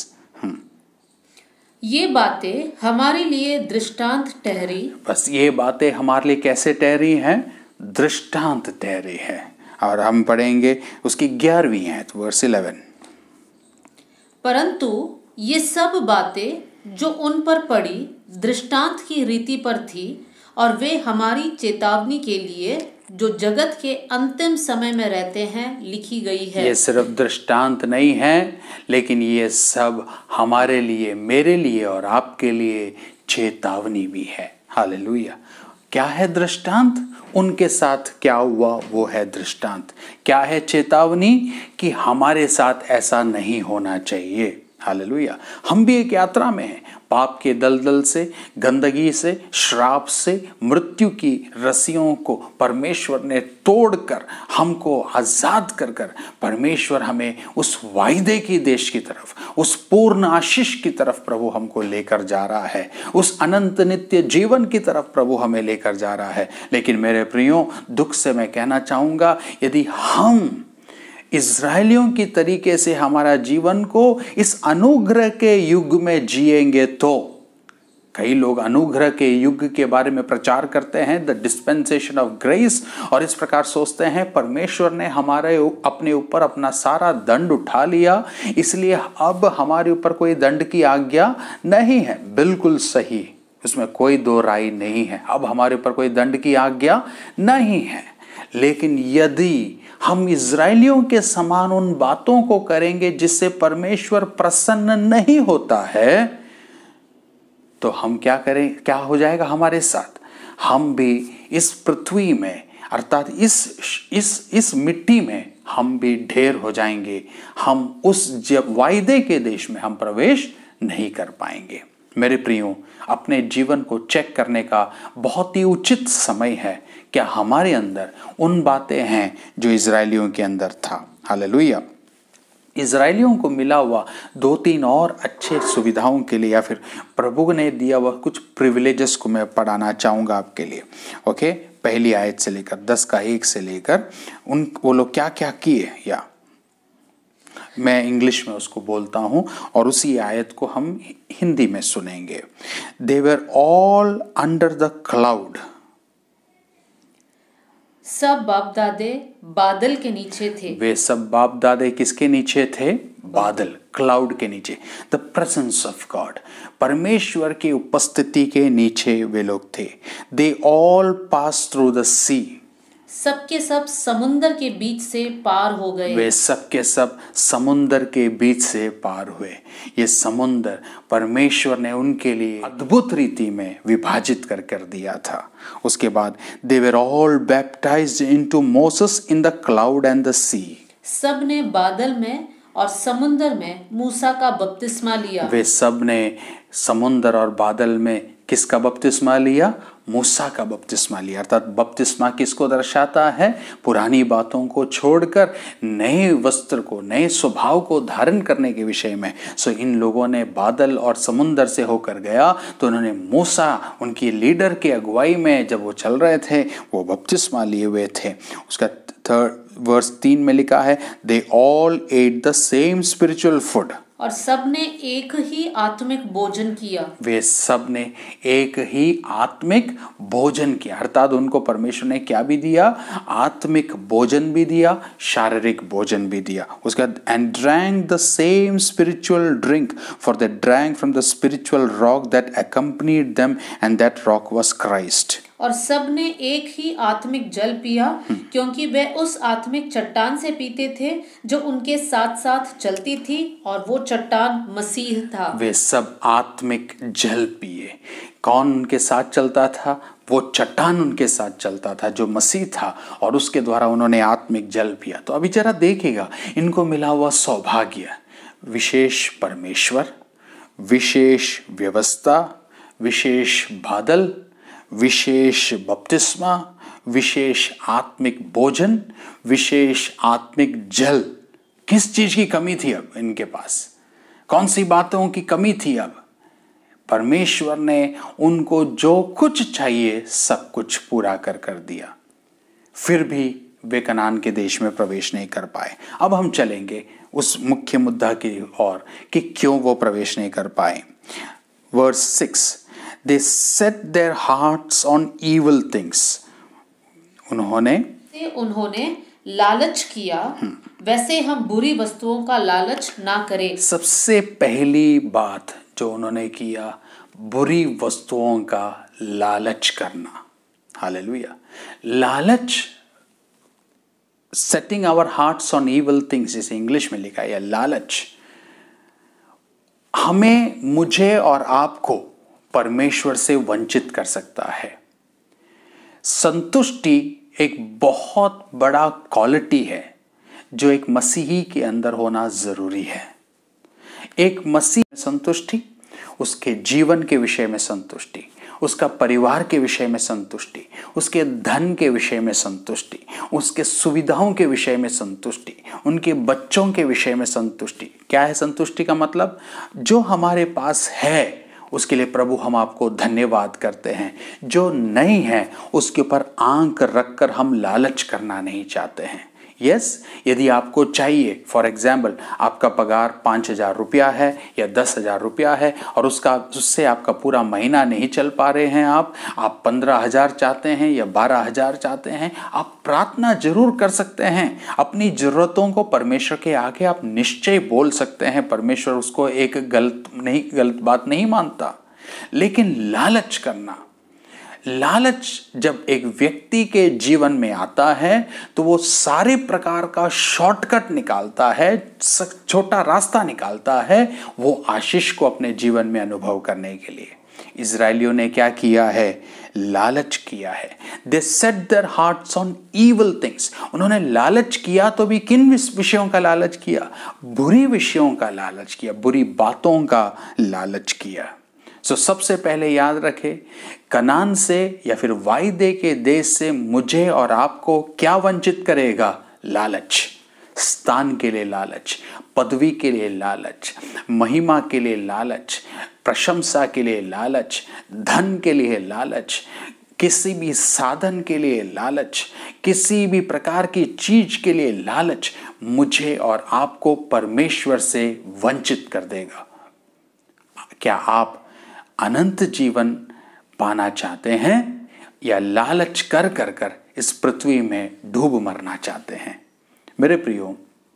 ये बातें हमारे लिए दृष्टांत ठहरी। बस ये बातें हमारे लिए कैसे ठहरी हैं? दृष्टांत ठहरी है। और हम पढ़ेंगे उसकी 11वीं आयत वर्स 11। परंतु ये सब बातें जो उन पर पड़ी दृष्टांत की रीति पर थी, और वे हमारी चेतावनी के लिए जो जगत के अंतिम समय में रहते हैं लिखी गई है। ये सिर्फ दृष्टांत नहीं है, लेकिन ये सब हमारे लिए, मेरे लिए और आपके लिए चेतावनी भी है। हालेलुया। क्या है दृष्टांत? उनके साथ क्या हुआ वो है दृष्टांत। क्या है चेतावनी? कि हमारे साथ ऐसा नहीं होना चाहिए। हालेलुया। हम भी एक यात्रा में हैं, पाप के दलदल से, गंदगी से, श्राप से, मृत्यु की रस्सियों को परमेश्वर ने तोड़कर हमको आजाद कर कर परमेश्वर हमें उस वायदे की देश की तरफ, उस पूर्ण आशीष की तरफ प्रभु हमको लेकर जा रहा है, उस अनंत नित्य जीवन की तरफ प्रभु हमें लेकर जा रहा है। लेकिन मेरे प्रियो, दुख से मैं कहना चाहूँगा, यदि हम इज़राइलियों की तरीके से हमारा जीवन को इस अनुग्रह के युग में जिएंगे तो, कई लोग अनुग्रह के युग के बारे में प्रचार करते हैं, द डिस्पेंसेशन ऑफ ग्रेस, और इस प्रकार सोचते हैं परमेश्वर ने हमारे अपने ऊपर अपना सारा दंड उठा लिया, इसलिए अब हमारे ऊपर कोई दंड की आज्ञा नहीं है। बिल्कुल सही, उसमें कोई दो राय नहीं है, अब हमारे ऊपर कोई दंड की आज्ञा नहीं है। लेकिन यदि हम इज़राइलियों के समान उन बातों को करेंगे जिससे परमेश्वर प्रसन्न नहीं होता है, तो हम क्या करें? क्या हो जाएगा हमारे साथ? हम भी इस पृथ्वी में, अर्थात इस मिट्टी में हम भी ढेर हो जाएंगे। हम उस वायदे के देश में हम प्रवेश नहीं कर पाएंगे। मेरे प्रियो, अपने जीवन को चेक करने का बहुत ही उचित समय है। क्या हमारे अंदर उन बातें हैं जो इज़राइलियों के अंदर था? हालेलुया। इज़राइलियों को मिला हुआ 2-3 और अच्छे सुविधाओं के लिए, या फिर प्रभु ने दिया हुआ कुछ प्रिविलेजेस को मैं पढ़ाना चाहूँगा आपके लिए। ओके, पहली आयत से लेकर 10 का 1 से लेकर वो लोग क्या क्या किए, या मैं इंग्लिश में उसको बोलता हूं और उसी आयत को हम हिंदी में सुनेंगे। They were all under the cloud. सब बाप दादे बादल के नीचे थे। वे सब बाप दादे किसके नीचे थे? बादल, क्लाउड के नीचे। द प्रेजेंस ऑफ गॉड, परमेश्वर की उपस्थिति के नीचे वे लोग थे। They all passed through the sea. सबके सब समुंदर के बीच से पार हो गए। वे सबके सब समुंदर के बीच से पार हुए। ये समुंदर परमेश्वर ने उनके लिए अद्भुत रीति में विभाजित कर दिया था। उसके बाद they were all baptized into Moses in the cloud and the sea. सब ने बादल में और समुंदर में मूसा का बपतिस्मा लिया। वे सब ने समुंदर और बादल में किसका बपतिस्मा लिया? मूसा का बपतिस्मा लिया। अर्थात बपतिस्मा किसको दर्शाता है? पुरानी बातों को छोड़कर नए वस्त्र को, नए स्वभाव को धारण करने के विषय में। सो इन लोगों ने बादल और समुंदर से होकर गया, तो उन्होंने मूसा उनकी लीडर की अगुवाई में जब वो चल रहे थे, वो बपतिस्मा लिए हुए थे। उसका 3 में लिखा है, they all ate the same spiritual food. और सब ने एक ही आत्मिक भोजन किया। वे सब ने एक ही आत्मिक भोजन किया। अर्थात उनको परमेश्वर ने क्या भी दिया? आत्मिक भोजन भी दिया, शारीरिक भोजन भी दिया। उसके बाद and drank the same spiritual drink, for they drank from the spiritual rock that accompanied them, and that rock was Christ. और सब ने एक ही आत्मिक जल पिया, क्योंकि वे उस आत्मिक चट्टान से पीते थे जो उनके साथ साथ चलती थी, और वो चट्टान मसीह था। वे सब आत्मिक जल पिए। कौन उनके साथ चलता था? वो चट्टान उनके साथ चलता था जो मसीह था, और उसके द्वारा उन्होंने आत्मिक जल पिया। तो अभी जरा देखिएगा, इनको मिला हुआ सौभाग्य, विशेष परमेश्वर, विशेष व्यवस्था, विशेष बादल, विशेष बपतिस्मा, विशेष आत्मिक भोजन, विशेष आत्मिक जल। किस चीज की कमी थी अब इनके पास? कौन सी बातों की कमी थी अब? परमेश्वर ने उनको जो कुछ चाहिए सब कुछ पूरा कर दिया, फिर भी वे कनान के देश में प्रवेश नहीं कर पाए। अब हम चलेंगे उस मुख्य मुद्दा की ओर कि क्यों वो प्रवेश नहीं कर पाए। Verse 6, They set their hearts on evil things. उन्होंने लालच किया, वैसे हम बुरी वस्तुओं का लालच ना करें। सबसे पहली बात जो उन्होंने किया, बुरी वस्तुओं का लालच करना। हालेलुया। लालच, setting our hearts on evil things, जिसे इंग्लिश में लिखा है लालच, हमें, मुझे और आपको परमेश्वर से वंचित कर सकता है। संतुष्टि एक बहुत बड़ा क्वालिटी है जो एक मसीही के अंदर होना जरूरी है। एक मसीह में संतुष्टि, उसके जीवन के विषय में संतुष्टि, उसका परिवार के विषय में संतुष्टि, उसके धन के विषय में संतुष्टि, उसके सुविधाओं के विषय में संतुष्टि, उनके बच्चों के विषय में संतुष्टि। क्या है संतुष्टि का मतलब? जो हमारे पास है उसके लिए प्रभु हम आपको धन्यवाद करते हैं, जो नहीं है उसके ऊपर आंख रखकर हम लालच करना नहीं चाहते हैं। यस, यदि आपको चाहिए, फॉर एग्जाम्पल आपका पगार 5,000 रुपया है या 10,000 रुपया है और उससे आपका पूरा महीना नहीं चल पा रहे हैं, आप 15,000 चाहते हैं या 12,000 चाहते हैं, आप प्रार्थना जरूर कर सकते हैं। अपनी ज़रूरतों को परमेश्वर के आगे आप निश्चय बोल सकते हैं। परमेश्वर उसको एक गलत बात नहीं मानता। लेकिन लालच जब एक व्यक्ति के जीवन में आता है तो वो सारे प्रकार का शॉर्टकट निकालता है, छोटा रास्ता निकालता है वो आशीष को अपने जीवन में अनुभव करने के लिए। इजरायलियों ने क्या किया है? लालच किया है। They set their hearts on evil things. उन्होंने लालच किया तो भी किन विषयों का लालच किया? बुरी विषयों का लालच किया, बुरी बातों का लालच किया। सबसे पहले याद रखें, कनान से या फिर वायदे के देश से मुझे और आपको क्या वंचित करेगा? लालच। स्थान के लिए लालच, पदवी के लिए लालच, महिमा के लिए लालच, प्रशंसा के लिए लालच, धन के लिए लालच, किसी भी साधन के लिए लालच, किसी भी प्रकार की चीज के लिए लालच मुझे और आपको परमेश्वर से वंचित कर देगा। क्या आप अनंत जीवन पाना चाहते हैं या लालच कर कर कर इस पृथ्वी में डूब मरना चाहते हैं? मेरे प्रियो,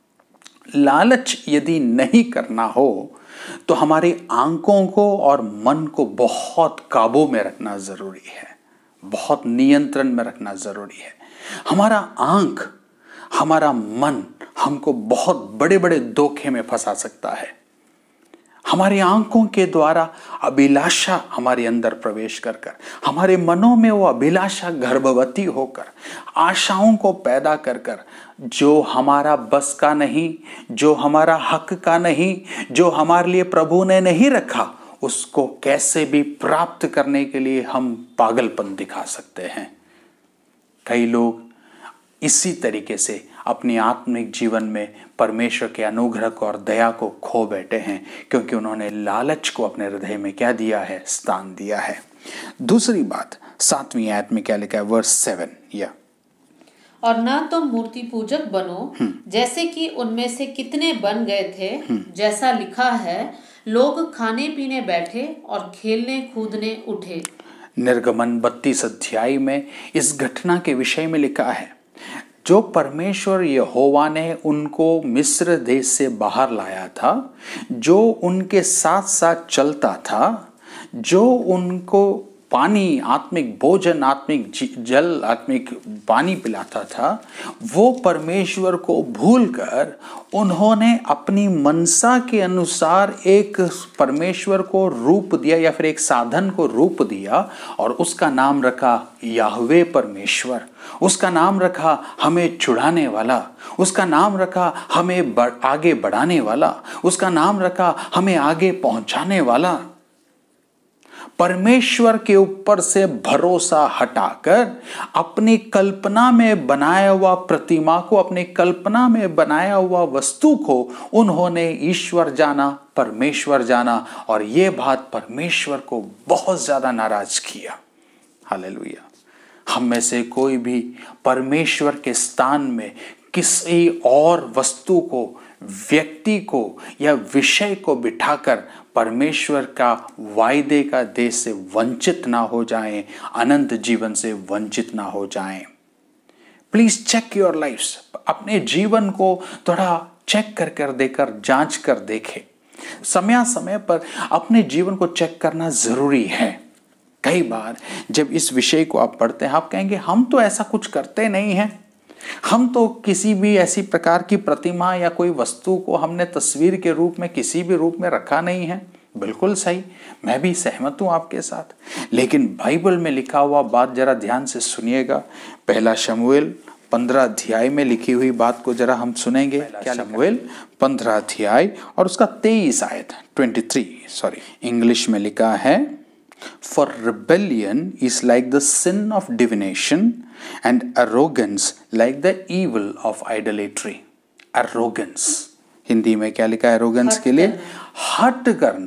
लालच यदि नहीं करना हो तो हमारी आंखों को और मन को बहुत काबू में रखना जरूरी है, बहुत नियंत्रण में रखना जरूरी है। हमारा आंख, हमारा मन हमको बहुत बड़े बड़े धोखे में फंसा सकता है। हमारी आंखों के द्वारा अभिलाषा हमारे अंदर प्रवेश कर कर, हमारे मनों में वो अभिलाषा गर्भवती होकर आशाओं को पैदा कर कर, जो हमारा बस का नहीं, जो हमारा हक का नहीं, जो हमारे लिए प्रभु ने नहीं रखा, उसको कैसे भी प्राप्त करने के लिए हम पागलपन दिखा सकते हैं। कई लोग इसी तरीके से अपनी आत्मिक जीवन में परमेश्वर के अनुग्रह को और दया को खो बैठे हैं, क्योंकि उन्होंने लालच को अपने हृदय में क्या दिया है? स्थान दिया है। दूसरी बात 7वीं आयत में क्या लिखा है? वर्स 7 या और ना तुम मूर्ति पूजक बनो जैसे कि उनमें से कितने बन गए थे, जैसा लिखा है, लोग खाने पीने बैठे और खेलने कूदने उठे। निर्गमन 32 अध्याय में इस घटना के विषय में लिखा है। जो परमेश्वर यहोवा ने उनको मिस्र देश से बाहर लाया था, जो उनके साथ साथ चलता था, जो उनको पानी, आत्मिक भोजन, आत्मिक जल, आत्मिक पानी पिलाता था, वो परमेश्वर को भूलकर उन्होंने अपनी मनसा के अनुसार एक परमेश्वर को रूप दिया या फिर एक साधन को रूप दिया और उसका नाम रखा याहवे परमेश्वर। उसका नाम रखा हमें छुड़ाने वाला, उसका नाम रखा हमें आगे बढ़ाने वाला, उसका नाम रखा हमें आगे पहुंचाने वाला। परमेश्वर के ऊपर से भरोसा हटाकर अपनी कल्पना में बनाया हुआ प्रतिमा को, अपनी कल्पना में बनाया हुआ वस्तु को उन्होंने ईश्वर जाना, परमेश्वर जाना, और ये बात परमेश्वर को बहुत ज्यादा नाराज किया। हालेलुया। हम में से कोई भी परमेश्वर के स्थान में किसी और वस्तु को, व्यक्ति को या विषय को बिठाकर परमेश्वर का वायदे का देश से वंचित ना हो जाएं, अनंत जीवन से वंचित ना हो जाएं। Please check your lifes. अपने जीवन को थोड़ा चेक कर देकर जांच कर देखें। समय समय पर अपने जीवन को चेक करना जरूरी है। कई बार जब इस विषय को आप पढ़ते हैं, आप कहेंगे हम तो ऐसा कुछ करते नहीं हैं, हम तो किसी भी ऐसी प्रकार की प्रतिमा या कोई वस्तु को हमने तस्वीर के रूप में किसी भी रूप में रखा नहीं है। बिल्कुल सही, मैं भी सहमत हूँ आपके साथ। लेकिन बाइबल में लिखा हुआ बात जरा ध्यान से सुनिएगा। पहला शमूएल 15 अध्याय में लिखी हुई बात को जरा हम सुनेंगे। क्या शमूएल 15 अध्याय और उसका 23 आयत 23 इंग्लिश में लिखा है, For rebellion is like the sin of divination and arrogance like the evil of idolatry. Arrogance, Hindi में क्या लिखा है arrogance के लिए? हट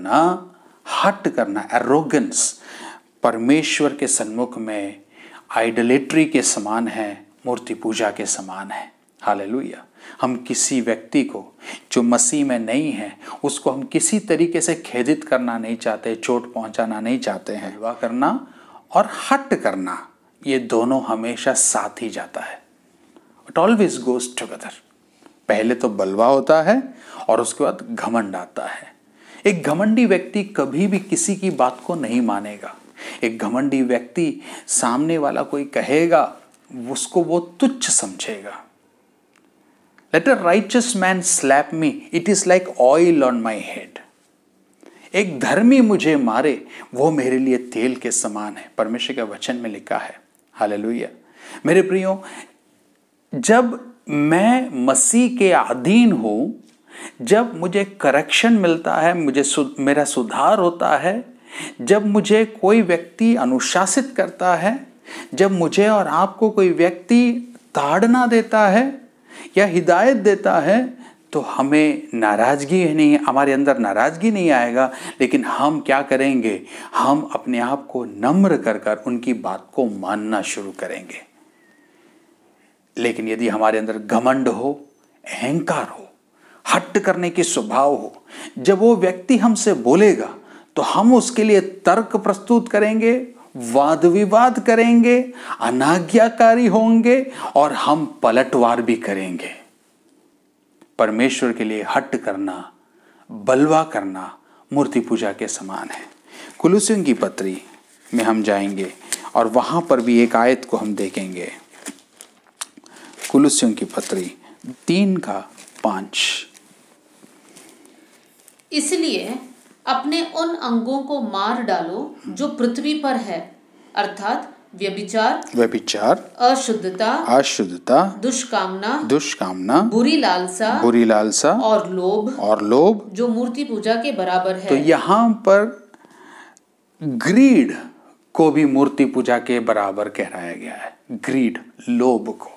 करना arrogance परमेश्वर के सन्मुख में आइडोलेट्री के समान है, मूर्ति पूजा के समान है। हालेलुया। हम किसी व्यक्ति को जो मसीह में नहीं है उसको हम किसी तरीके से खेदित करना नहीं चाहते, चोट पहुंचाना नहीं चाहते हैं। बलवा करना और हट करना, ये दोनों हमेशा साथ ही जाता है। It always goes together. पहले तो बलवा होता है और उसके बाद घमंड आता है। एक घमंडी व्यक्ति कभी भी किसी की बात को नहीं मानेगा। एक घमंडी व्यक्ति सामने वाला कोई कहेगा उसको वो तुच्छ समझेगा। Let a righteous man slap me, it is like oil on my head. एक धर्मी मुझे मारे वो मेरे लिए तेल के समान है, परमेश्वर के वचन में लिखा है। हालेलुया। मेरे प्रियो, जब मैं मसीह के अधीन हूँ, जब मुझे करेक्शन मिलता है, मेरा सुधार होता है, जब मुझे कोई व्यक्ति अनुशासित करता है, जब मुझे और आपको कोई व्यक्ति ताड़ना देता है या हिदायत देता है, तो हमें नाराजगी नहीं, हमारे अंदर नाराजगी नहीं आएगा, लेकिन हम क्या करेंगे? हम अपने आप को नम्र कर उनकी बात को मानना शुरू करेंगे। लेकिन यदि हमारे अंदर घमंड हो, अहंकार हो, हट करने की स्वभाव हो, जब वो व्यक्ति हमसे बोलेगा तो हम उसके लिए तर्क प्रस्तुत करेंगे, वाद विवाद करेंगे, अनाज्ञाकारी होंगे और हम पलटवार भी करेंगे। परमेश्वर के लिए हट करना, बलवा करना मूर्ति पूजा के समान है। कुलुस्सियों की पत्री में हम जाएंगे और वहां पर भी एक आयत को हम देखेंगे। कुलुस्सियों की पत्री 3:5। इसलिए अपने उन अंगों को मार डालो जो पृथ्वी पर है, अर्थात व्यभिचार, अशुद्धता, दुष्कामना, बुरी लालसा और लोभ जो मूर्ति पूजा के बराबर है। तो यहाँ पर ग्रीड को भी मूर्ति पूजा के बराबर कहराया गया है, ग्रीड, लोभ को।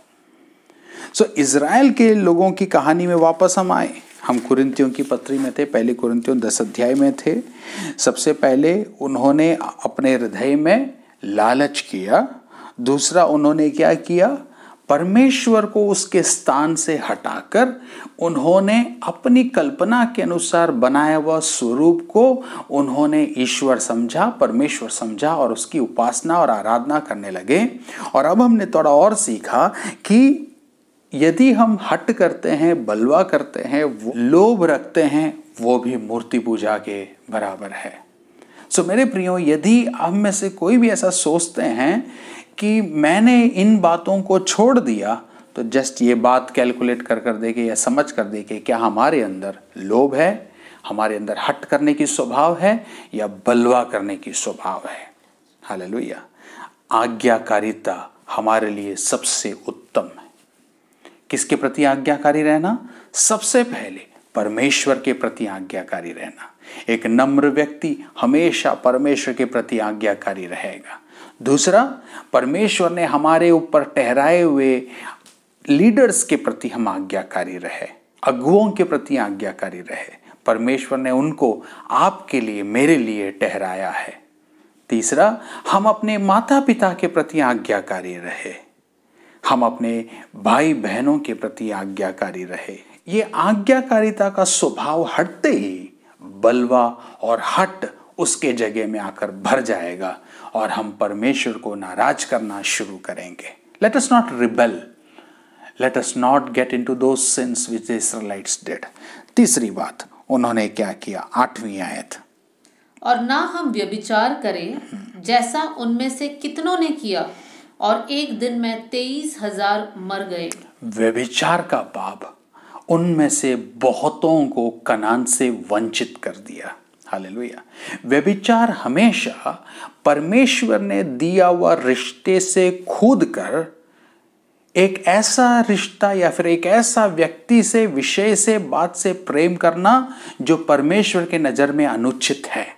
इज़राइल के लोगों की कहानी में वापस हम आए। हम कुरिन्थियों की पत्री में थे, पहले कुरिन्थियों 10 अध्याय में थे। सबसे पहले उन्होंने अपने हृदय में लालच किया। दूसरा, उन्होंने क्या किया? परमेश्वर को उसके स्थान से हटाकर उन्होंने अपनी कल्पना के अनुसार बनाया हुआ स्वरूप को उन्होंने ईश्वर समझा, परमेश्वर समझा और उसकी उपासना और आराधना करने लगे। और अब हमने थोड़ा और सीखा कि यदि हम हट करते हैं, बलवा करते हैं, लोभ रखते हैं, वो भी मूर्ति पूजा के बराबर है। मेरे प्रियो, यदि हम में से कोई भी ऐसा सोचते हैं कि मैंने इन बातों को छोड़ दिया, तो जस्ट ये बात कैलकुलेट कर देखे या समझ कर देखे क्या हमारे अंदर लोभ है, हमारे अंदर हट करने की स्वभाव है या बलवा करने की स्वभाव है। हालेलुया। आज्ञाकारिता हमारे लिए सबसे उत्तम है। किसके प्रति आज्ञाकारी रहना? सबसे पहले परमेश्वर के प्रति आज्ञाकारी रहना। एक नम्र व्यक्ति हमेशा परमेश्वर के प्रति आज्ञाकारी रहेगा। दूसरा, परमेश्वर ने हमारे ऊपर ठहराए हुए लीडर्स के प्रति हम आज्ञाकारी रहे, अगुओं के प्रति आज्ञाकारी रहे। परमेश्वर ने उनको आपके लिए, मेरे लिए ठहराया है। तीसरा, हम अपने माता पिता के प्रति आज्ञाकारी रहे, हम अपने भाई बहनों के प्रति आज्ञाकारी रहे। ये आज्ञाकारिता का स्वभाव हटते ही बलवा और हट उसके जगह में आकर भर जाएगा और हम परमेश्वर को नाराज करना शुरू करेंगे। Let us not rebel. Let us not get into those sins which the Israelites did. तीसरी बात उन्होंने क्या किया? 8वीं आयत। और ना हम व्यभिचार करें जैसा उनमें से कितनों ने किया, और एक दिन में 23,000 मर गए। व्यभिचार का पाप उनमें से बहुतों को कनान से वंचित कर दिया। हालेलुया। व्यभिचार हमेशा परमेश्वर ने दिया हुआ रिश्ते से कूद कर एक ऐसा रिश्ता या फिर एक ऐसा व्यक्ति से, विषय से, बात से प्रेम करना जो परमेश्वर के नजर में अनुचित है।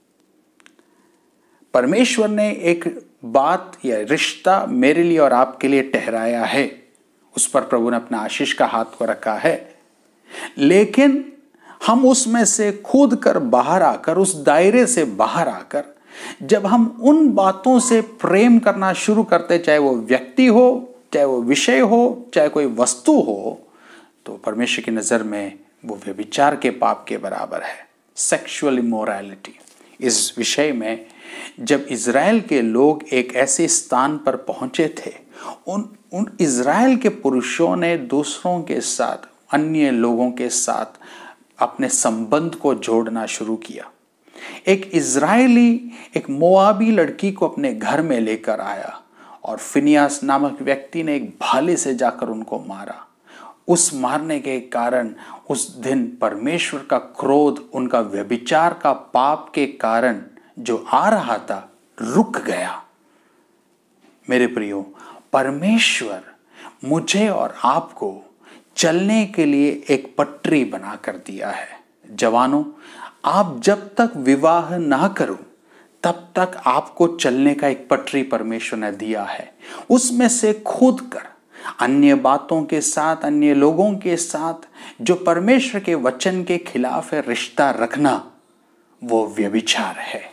परमेश्वर ने एक बात या रिश्ता मेरे लिए और आपके लिए ठहराया है, उस पर प्रभु ने अपना आशीष का हाथ को रखा है, लेकिन हम उसमें से कूद कर बाहर आकर, उस दायरे से बाहर आकर जब हम उन बातों से प्रेम करना शुरू करते, चाहे वो व्यक्ति हो, चाहे वो विषय हो, चाहे कोई वस्तु हो, तो परमेश्वर की नज़र में वो व्यभिचार के पाप के बराबर है, सेक्सुअल इमोरलिटी। इस विषय में जब इज़राइल के लोग एक ऐसे स्थान पर पहुंचे थे, उन इज़राइल के पुरुषों ने दूसरों के साथ, अन्य लोगों के साथ अपने संबंध को जोड़ना शुरू किया। एक इज़राइली एक मोआबी लड़की को अपने घर में लेकर आया और फिनियास नामक व्यक्ति ने एक भाले से जाकर उनको मारा। उस मारने के कारण उस दिन परमेश्वर का क्रोध, उनका व्यभिचार का पाप के कारण जो आ रहा था, रुक गया। मेरे प्रियो, परमेश्वर मुझे और आपको चलने के लिए एक पटरी बना कर दिया है। जवानों, आप जब तक विवाह ना करो तब तक आपको चलने का एक पटरी परमेश्वर ने दिया है। उसमें से कूद कर अन्य बातों के साथ, अन्य लोगों के साथ जो परमेश्वर के वचन के खिलाफ है, रिश्ता रखना, वो व्यभिचार है।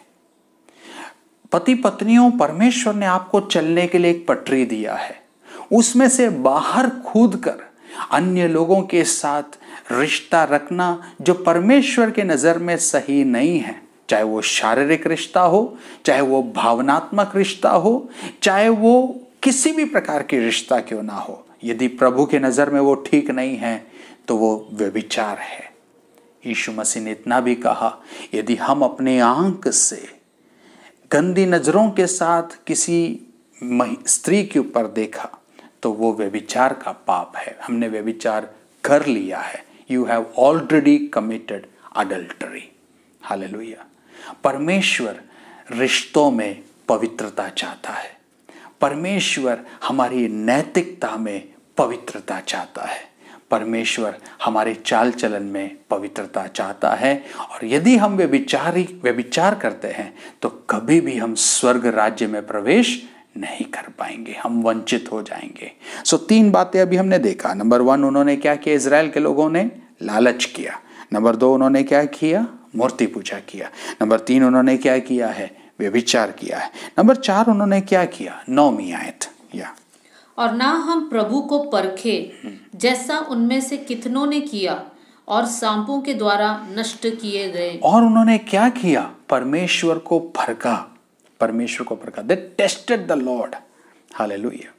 पति पत्नियों, परमेश्वर ने आपको चलने के लिए एक पटरी दिया है, उसमें से बाहर कूद कर अन्य लोगों के साथ रिश्ता रखना जो परमेश्वर के नज़र में सही नहीं है, चाहे वो शारीरिक रिश्ता हो, चाहे वो भावनात्मक रिश्ता हो, चाहे वो किसी भी प्रकार की रिश्ता क्यों ना हो, यदि प्रभु के नज़र में वो ठीक नहीं है तो वो व्यभिचार है। यीशु मसीह ने इतना भी कहा, यदि हम अपने आंख से गंदी नज़रों के साथ किसी स्त्री के ऊपर देखा तो वो व्यभिचार का पाप है, हमने व्यभिचार कर लिया है। You have already committed adultery. Hallelujah. परमेश्वर रिश्तों में पवित्रता चाहता है। परमेश्वर हमारी नैतिकता में पवित्रता चाहता है। परमेश्वर हमारे चाल चलन में पवित्रता चाहता है। और यदि हम व्यभिचार करते हैं तो कभी भी हम स्वर्ग राज्य में प्रवेश नहीं कर पाएंगे, हम वंचित हो जाएंगे। सो 3 बातें अभी हमने देखा। नंबर 1, उन्होंने क्या किया? इज़राइल के लोगों ने लालच किया। नंबर 2, उन्होंने क्या किया? मूर्ति पूजा किया। नंबर 3, उन्होंने क्या किया है? व्यभिचार किया है। नंबर 4, उन्होंने क्या किया? 9वीं आयत या और ना हम प्रभु को परखे जैसा उनमें से कितनों ने किया और सांपों के द्वारा नष्ट किए गए। और उन्होंने क्या किया? परमेश्वर को परखा, परमेश्वर को परखा। They tested the Lord. Hallelujah.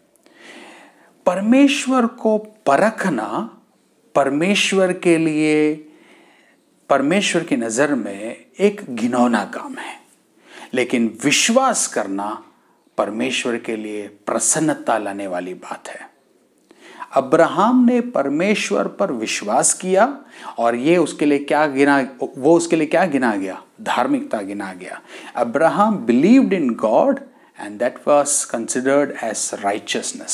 परमेश्वर को परखना परमेश्वर के लिए, परमेश्वर की नजर में एक घिनौना काम है, लेकिन विश्वास करना परमेश्वर के लिए प्रसन्नता लाने वाली बात है। अब्राहम ने परमेश्वर पर विश्वास किया और ये उसके लिए क्या गिना, वो उसके लिए क्या गिना गया? धार्मिकता गिना गया। Abraham believed in God and that was considered as righteousness.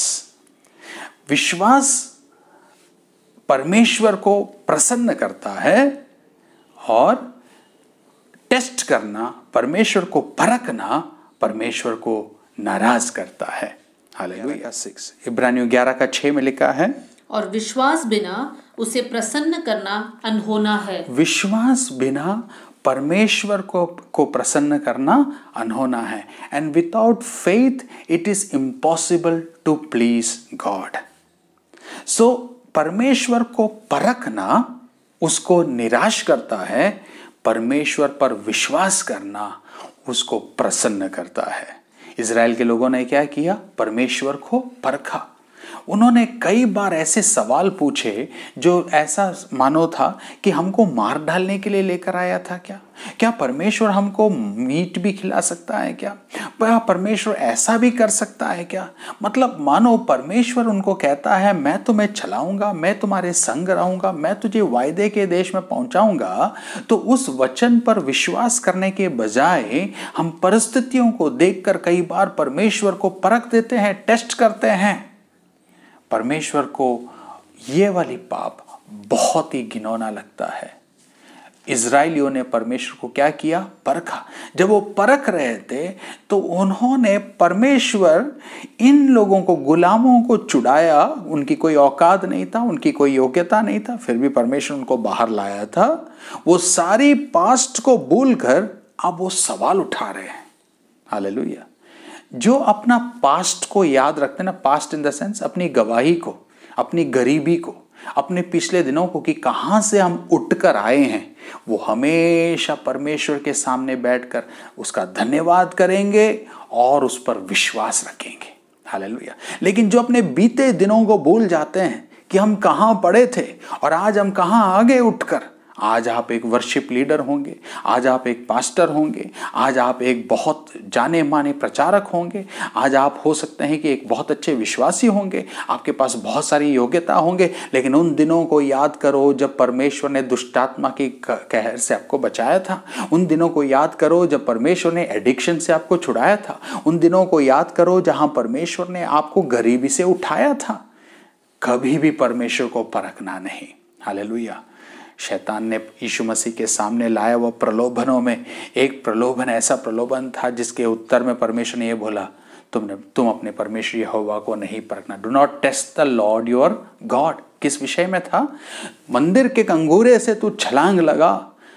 विश्वास परमेश्वर को प्रसन्न करता है और टेस्ट करना, परमेश्वर को परखना, परमेश्वर को नाराज करता है। हालेलुया। 6 इब्रानियों 11:6 में लिखा है, और विश्वास बिना उसे प्रसन्न करना अनहोना है। विश्वास बिना परमेश्वर को प्रसन्न करना अनहोना है। And without faith it is impossible to please God. So परमेश्वर को परखना उसको निराश करता है, परमेश्वर पर विश्वास करना उसको प्रसन्न करता है। इज़राइल के लोगों ने क्या किया? परमेश्वर को परखा। उन्होंने कई बार ऐसे सवाल पूछे जो ऐसा मानो था कि हमको मार डालने के लिए लेकर आया था क्या? क्या परमेश्वर हमको मीट भी खिला सकता है क्या? परमेश्वर ऐसा भी कर सकता है क्या? मतलब मानो परमेश्वर उनको कहता है मैं तुम्हें चलाऊंगा, मैं तुम्हारे संग रहूंगा, मैं तुझे वायदे के देश में पहुंचाऊंगा। तो उस वचन पर विश्वास करने के बजाय हम परिस्थितियों को देखकर कई बार परमेश्वर को परख देते हैं, टेस्ट करते हैं। परमेश्वर को ये वाली पाप बहुत ही घिनौना लगता है। इजराइलियों ने परमेश्वर को क्या किया? परखा। जब वो परख रहे थे तो उन्होंने परमेश्वर इन लोगों को, गुलामों को छुड़ाया। उनकी कोई औकात नहीं था, उनकी कोई योग्यता नहीं था, फिर भी परमेश्वर उनको बाहर लाया था। वो सारी पास्ट को भूलकर अब वो सवाल उठा रहे हैं। हालेलुया। जो अपना पास्ट को याद रखते हैं ना, पास्ट इन द सेंस अपनी गवाही को, अपनी गरीबी को, अपने पिछले दिनों को कि कहां से हम उठकर आए हैं, वो हमेशा परमेश्वर के सामने बैठकर उसका धन्यवाद करेंगे और उस पर विश्वास रखेंगे। हालेलुया। लेकिन जो अपने बीते दिनों को भूल जाते हैं कि हम कहां पड़े थे और आज हम कहां आगे उठकर, आज आप एक वर्शिप लीडर होंगे, आज आप एक पास्टर होंगे, आज आप एक बहुत जाने माने प्रचारक होंगे, आज आप हो सकते हैं कि एक बहुत अच्छे विश्वासी होंगे, आपके पास बहुत सारी योग्यता होंगे। लेकिन उन दिनों को याद करो जब परमेश्वर ने दुष्टात्मा की कहर से आपको बचाया था। उन दिनों को याद करो जब परमेश्वर ने एडिक्शन से आपको छुड़ाया था। उन दिनों को याद करो जहां परमेश्वर ने आपको गरीबी से उठाया था। कभी भी परमेश्वर को परखना नहीं। हालेलुया। शैतान ने यीशु मसीह के सामने लाया वो प्रलोभनों में एक प्रलोभन ऐसा प्रलोभन था जिसके उत्तर में परमेश्वर ने ये बोला, तुम अपने परमेश्वर यहोवा को नहीं परखना। Do not test the lord your God. किस विषय में था? मंदिर के कंगूरे से तू छलांग लगा,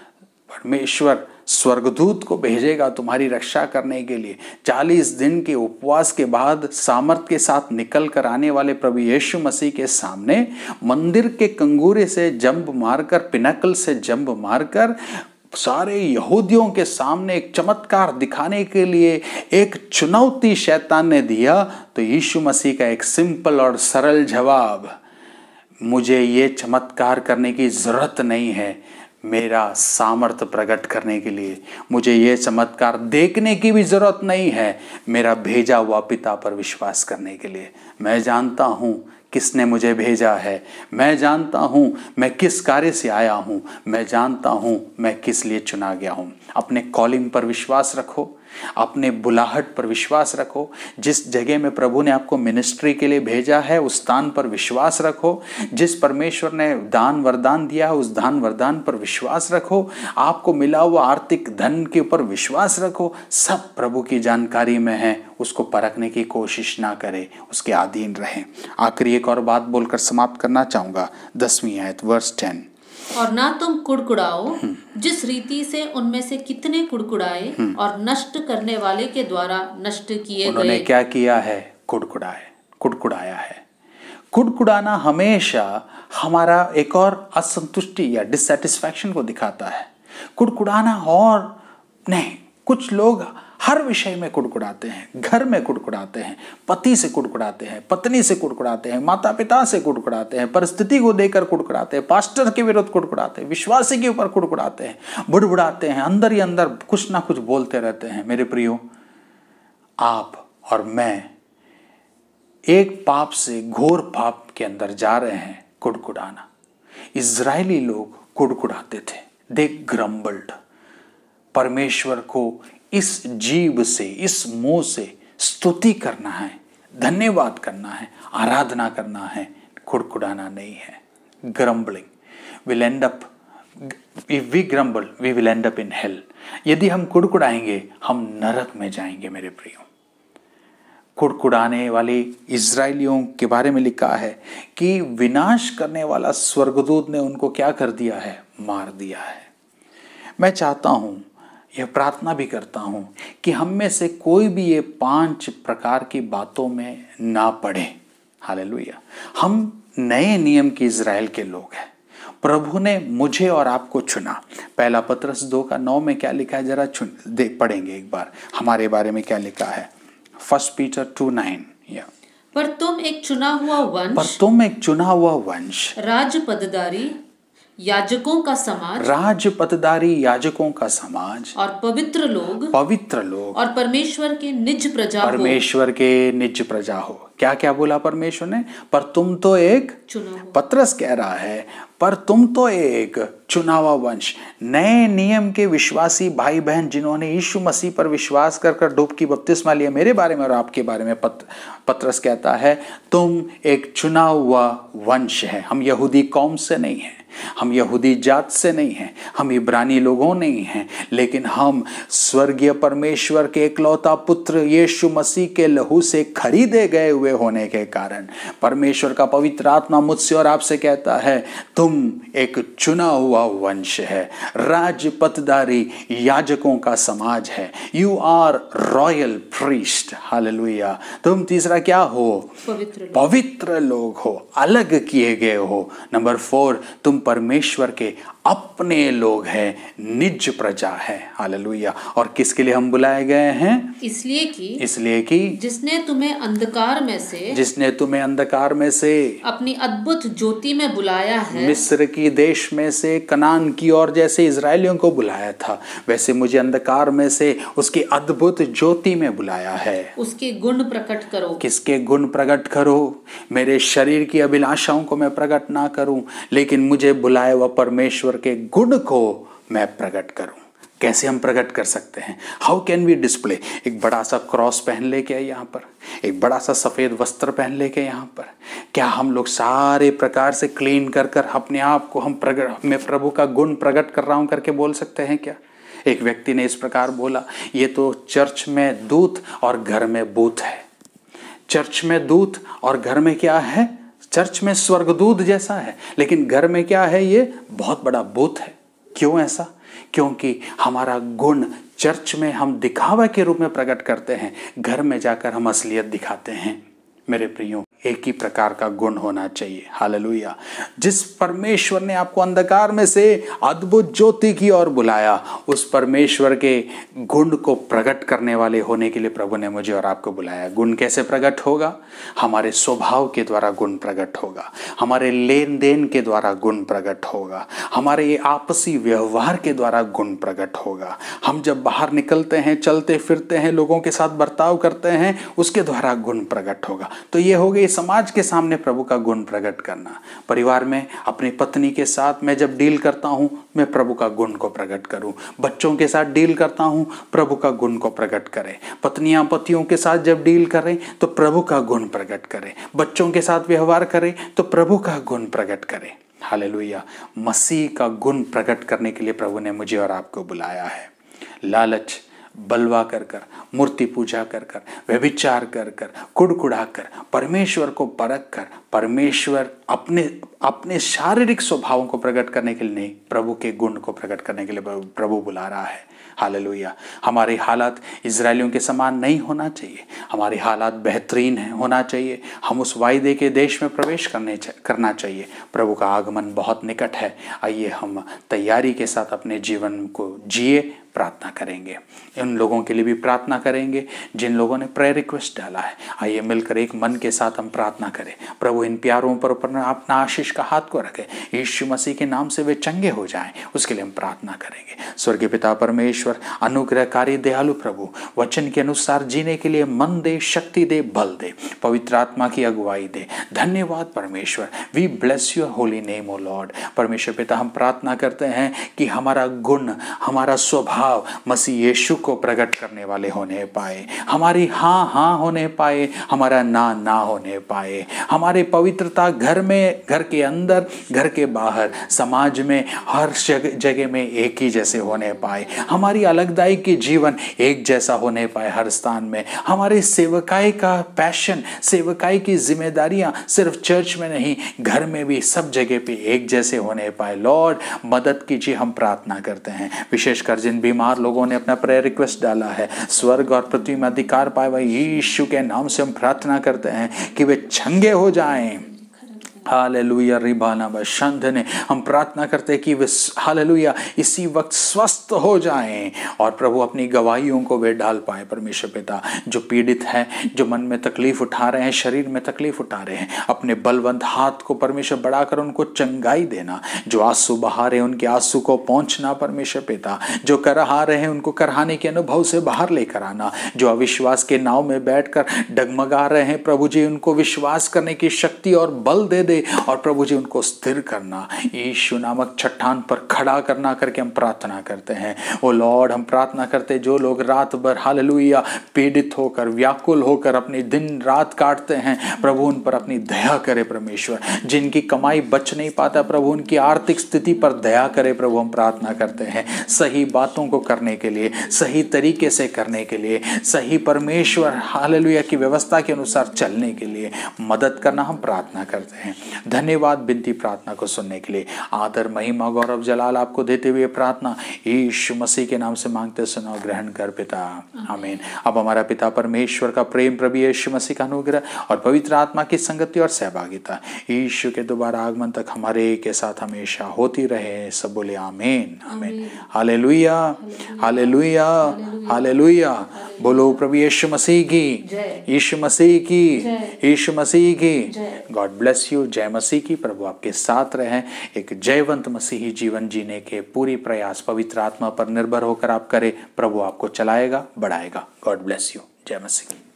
परमेश्वर स्वर्गदूत को भेजेगा तुम्हारी रक्षा करने के लिए। 40 दिन के उपवास के बाद सामर्थ के साथ निकल कर आने वाले प्रभु यीशु मसीह के सामने मंदिर के कंगूरे से जंप मारकर, पिनकल से जंप मारकर सारे यहूदियों के सामने एक चमत्कार दिखाने के लिए एक चुनौती शैतान ने दिया। तो यीशु मसीह का एक सिंपल और सरल जवाब, मुझे ये चमत्कार करने की जरूरत नहीं है, मेरा सामर्थ्य प्रकट करने के लिए मुझे ये चमत्कार देखने की भी जरूरत नहीं है, मेरा भेजा हुआ पिता पर विश्वास करने के लिए। मैं जानता हूँ किसने मुझे भेजा है, मैं जानता हूँ मैं किस कार्य से आया हूँ, मैं जानता हूँ मैं किस लिए चुना गया हूँ। अपने कॉलिंग पर विश्वास रखो, अपने बुलाहट पर विश्वास रखो। जिस जगह में प्रभु ने आपको मिनिस्ट्री के लिए भेजा है उस स्थान पर विश्वास रखो। जिस परमेश्वर ने दान वरदान दिया है उस दान वरदान पर विश्वास रखो। आपको मिला हुआ आर्थिक धन के ऊपर विश्वास रखो। सब प्रभु की जानकारी में है, उसको परखने की कोशिश ना करें, उसके अधीन रहें। आखिरी एक और बात बोलकर समाप्त करना चाहूँगा। 10वीं आयत वर्स 10। और ना तुम कुड़कुड़ाओ, जिस रीति से उनमें से कितने कुड़कुड़ाए और नष्ट करने वाले के द्वारा नष्ट किए गए। उन्होंने क्या किया है? कुड़कुड़ाया है। कुड़कुड़ाना हमेशा हमारा एक और असंतुष्टि या डिससैटिस्फैक्शन को दिखाता है। कुड़कुड़ाना और नहीं, कुछ लोग हर विषय में कुड़कुड़ाते हैं। घर में कुड़कुड़ाते हैं, पति से कुड़कुड़ाते हैं, पत्नी से कुड़कुड़ाते हैं, माता पिता से कुड़कुड़ाते हैं, परिस्थिति को देकर कुड़कुड़ाते हैं, पास्टर के विरुद्ध कुड़कुड़ाते हैं, विश्वासी के ऊपर कुड़कुड़ाते हैं, बुड़बुड़ाते हैं, अंदर ही अंदर कुछ ना कुछ बोलते रहते हैं। मेरे प्रियो, आप और मैं एक पाप से घोर पाप के अंदर जा रहे हैं, कुड़कुड़ाना। इजरायली लोग कुड़कुड़ाते थे। दे ग्रम्बल्ड। परमेश्वर को इस जीव से, इस मुंह से स्तुति करना है, धन्यवाद करना है, आराधना करना है, कुड़कुड़ाना नहीं है। Grumbling will end up, if we grumble we will end up in hell. यदि हम कुड़कुड़ाएंगे हम नरक में जाएंगे। मेरे प्रियो, कुड़कुड़ाने वाले इजरायलियों के बारे में लिखा है कि विनाश करने वाला स्वर्गदूत ने उनको क्या कर दिया है? मार दिया है। मैं चाहता हूं, यह प्रार्थना भी करता हूं कि हम में से कोई भी ये 5 प्रकार की बातों में ना पड़े। हालेलुया। हम नए नियम के इजराइल के लोग हैं। प्रभु ने मुझे और आपको चुना। पहला पत्रस 2:9 में क्या लिखा है? जरा पढ़ेंगे एक बार हमारे बारे में क्या लिखा है। 1 पीटर 2:9। पर तुम एक चुना हुआ वंश, राजपददारी याजकों का समाज और पवित्र लोग और परमेश्वर के निज प्रजा हो। क्या क्या बोला परमेश्वर ने? पर तुम तो एक, पतरस कह रहा है, पर तुम तो एक चुना हुआ वंश, नए नियम के विश्वासी भाई बहन जिन्होंने यीशु मसीह पर विश्वास कर डुबकी बपतिस्मा लिया। मेरे बारे में और आपके बारे में पतरस कहता है तुम एक चुना हुआ वंश है। हम यहूदी कौम से नहीं हैं, हम यहूदी जात से नहीं हैं, हम इब्रानी लोगों नहीं हैं, लेकिन हम स्वर्गीय परमेश्वर के इकलौता पुत्र यीशु मसीह के लहू से खरीदे गए हुए होने के कारण परमेश्वर का पवित्र आत्मा मुझसे और आपसे कहता है तुम एक चुना हुआ वंश है, राजपतदारी याजकों का समाज है। You are royal priest, hallelujah. तुम तीसरा क्या हो? पवित्र लोग हो, अलग किए गए हो। नंबर 4, तुम परमेश्वर के अपने लोग हैं, निज प्रजा है, हालेलुया। और किसके लिए हम बुलाए गए हैं? इसलिए कि जिसने तुम्हें अंधकार में से अपनी अद्भुत ज्योति में बुलाया है। मिस्र की देश में से कनान की ओर जैसे इजरायलियों को बुलाया था, वैसे मुझे अंधकार में से उसकी अद्भुत ज्योति में बुलाया है। उसके गुण प्रकट करो। किसके गुण प्रकट करो? मेरे शरीर की अभिलाषाओं को मैं प्रकट ना करूं, लेकिन मुझे बुलाए हुआ परमेश्वर के गुण को मैं प्रकट करूं। कैसे हम प्रकट कर सकते हैं? How can we display? एक बड़ा सा क्रॉस पहन लेके यहाँ पर, एक बड़ा सा सफ़ेद वस्त्र पहन लेके यहाँ पर, क्या हम लोग सारे प्रकार से क्लीन कर अपने आप को मैं प्रभु का गुण प्रकट कर रहा हूँ करके बोल सकते हैं क्या? एक व्यक्ति ने इस प्रकार बोला, ये तो चर्च में दूत और घर में बूत है। चर्च में दूत और घर में क्या है? चर्च में स्वर्गदूत जैसा है, लेकिन घर में क्या है? ये बहुत बड़ा बूत है। क्यों ऐसा? क्योंकि हमारा गुण चर्च में हम दिखावा के रूप में प्रकट करते हैं, घर में जाकर हम असलियत दिखाते हैं। मेरे प्रियो, एक ही प्रकार का गुण होना चाहिए, हालेलुया। जिस परमेश्वर ने आपको अंधकार में से अद्भुत ज्योति की ओर बुलाया, उस परमेश्वर के गुण को प्रकट करने वाले होने के लिए प्रभु ने मुझे और आपको बुलाया। गुण कैसे प्रकट होगा? हमारे स्वभाव के द्वारा गुण प्रकट होगा, हमारे लेन देन के द्वारा गुण प्रकट होगा, हमारे आपसी व्यवहार के द्वारा गुण प्रकट होगा। हम जब बाहर निकलते हैं, चलते फिरते हैं, लोगों के साथ बर्ताव करते हैं, उसके द्वारा गुण प्रकट होगा। तो ये हो गई समाज के सामने प्रभु का गुण प्रकट करना। परिवार में अपनी पत्नी के साथ मैं जब डील करता हूँ, मैं प्रभु का गुण को प्रकट करूँ। बच्चों के साथ डील करता हूँ, प्रभु का गुण को प्रकट करें। पत्नियां पतियों के साथ जब डील करें तो प्रभु का गुण प्रकट करें। बच्चों के साथ व्यवहार करें तो प्रभु का गुण प्रकट करें। हालेलुया। मसीह का गुण प्रकट करने के लिए प्रभु ने मुझे और आपको बुलाया है। लालच, बलवा कर मूर्ति पूजा कर व्यभिचार कर कुड़कुड़ा कर, परमेश्वर को परख कर, परमेश्वर अपने शारीरिक स्वभावों को प्रकट करने के लिए नहीं, प्रभु के गुण को प्रकट करने के लिए प्रभु बुला रहा है। हालेलुया। हमारे हालात इजरायलियों के समान नहीं होना चाहिए, हमारे हालात बेहतरीन होना चाहिए। हम उस वायदे के देश में प्रवेश करना चाहिए। प्रभु का आगमन बहुत निकट है। आइए हम तैयारी के साथ अपने जीवन को जिए। प्रार्थना करेंगे, उन लोगों के लिए भी प्रार्थना करेंगे जिन लोगों ने प्रेयर रिक्वेस्ट डाला है। आइए मिलकर एक मन के साथ हम प्रार्थना करें। प्रभु इन प्यारों पर अपना आशीष का हाथ को रखे, यीशु मसीह के नाम से वे चंगे हो जाएं, उसके लिए हम प्रार्थना करेंगे। स्वर्गीय पिता परमेश्वर, अनुग्रहकारी दयालु प्रभु, वचन के अनुसार जीने के लिए मन दे, शक्ति दे, बल दे, पवित्र आत्मा की अगुवाई दे। धन्यवाद परमेश्वर। We bless your holy name O lord. परमेश्वर पिता, हम प्रार्थना करते हैं कि हमारा गुण, हमारा स्वभाव मसीह यीशु को प्रकट करने वाले होने पाए, हमारी हाँ होने पाए, हमारा ना होने पाए, हमारे पवित्रता घर में, घर के अंदर, घर के बाहर, समाज में, हर जगह में एक ही जैसे होने पाए, हमारी अलगदाई की जीवन एक जैसा होने पाए हर स्थान में। हमारे सेवकाई का पैशन, सेवकाई की जिम्मेदारियां सिर्फ चर्च में नहीं, घर में भी सब जगह पे एक जैसे होने पाए। लॉर्ड मदद कीजिए, हम प्रार्थना करते हैं। विशेषकर जिन बीमार लोगों ने अपना प्रेयर रिक्वेस्ट डाला है, स्वर्ग और पृथ्वी में अधिकार पाए हुए यीशु के नाम से हम प्रार्थना करते हैं कि वे चंगे हो जाएं। हालेलुया रिबाना बशंधने। हम प्रार्थना करते हैं कि वे हालेलुया इसी वक्त स्वस्थ हो जाएं और प्रभु अपनी गवाहियों को वे डाल पाए। परमेश्वर पिता, जो पीड़ित हैं, जो मन में तकलीफ उठा रहे हैं, शरीर में तकलीफ उठा रहे हैं, अपने बलवंत हाथ को परमेश्वर बढ़ाकर उनको चंगाई देना। जो आंसू बहा रहे हैं उनके आंसू को पहुंचना परमेश्वर पिता। जो करहा रहे हैं उनको करहाने के अनुभव से बाहर लेकर आना। जो अविश्वास के नाव में बैठकर डगमगा रहे हैं प्रभु जी, उनको विश्वास करने की शक्ति और बल दे दे और प्रभु जी उनको स्थिर करना। यीशु नामक चट्टान पर खड़ा करना करके हम प्रार्थना करते हैं। ओ लॉर्ड, हम प्रार्थना करते हैं जो लोग रात भर हालेलुया पीड़ित होकर, व्याकुल होकर अपनी दिन रात काटते हैं, प्रभु उन पर अपनी दया करे परमेश्वर। जिनकी कमाई बच नहीं पाता प्रभु, उनकी आर्थिक स्थिति पर दया करे प्रभु। हम प्रार्थना करते हैं सही बातों को करने के लिए, सही तरीके से करने के लिए, सही परमेश्वर हालेलुया की व्यवस्था के अनुसार चलने के लिए मदद करना हम प्रार्थना करते हैं। धन्यवाद बिनती प्रार्थना को सुनने के लिए। आदर महिमा गौरव जलाल आपको देते हुए प्रार्थना यीशु मसीह के नाम से मांगते सुनो, ग्रहण कर पिता, आमीन। अब हमारा पिता परमेश्वर का प्रेम, प्रभु यीशु मसीह का अनुग्रह और पवित्र आत्मा की संगति और सहभागिता यीशु के दोबारा आगमन तक हमारे के साथ हमेशा होती रहे। सब बोले आमीन आमीन। Hallelujah hallelujah hallelujah. बोलो प्रभु यीशु मसीह की, यीशु मसीह की, यीशु मसीह की। God bless you. जय मसीह की। प्रभु आपके साथ रहे। एक जयवंत मसीही जीवन जीने के पूरी प्रयास पवित्र आत्मा पर निर्भर होकर आप करें। प्रभु आपको चलाएगा, बढ़ाएगा। God bless you. जय मसीह।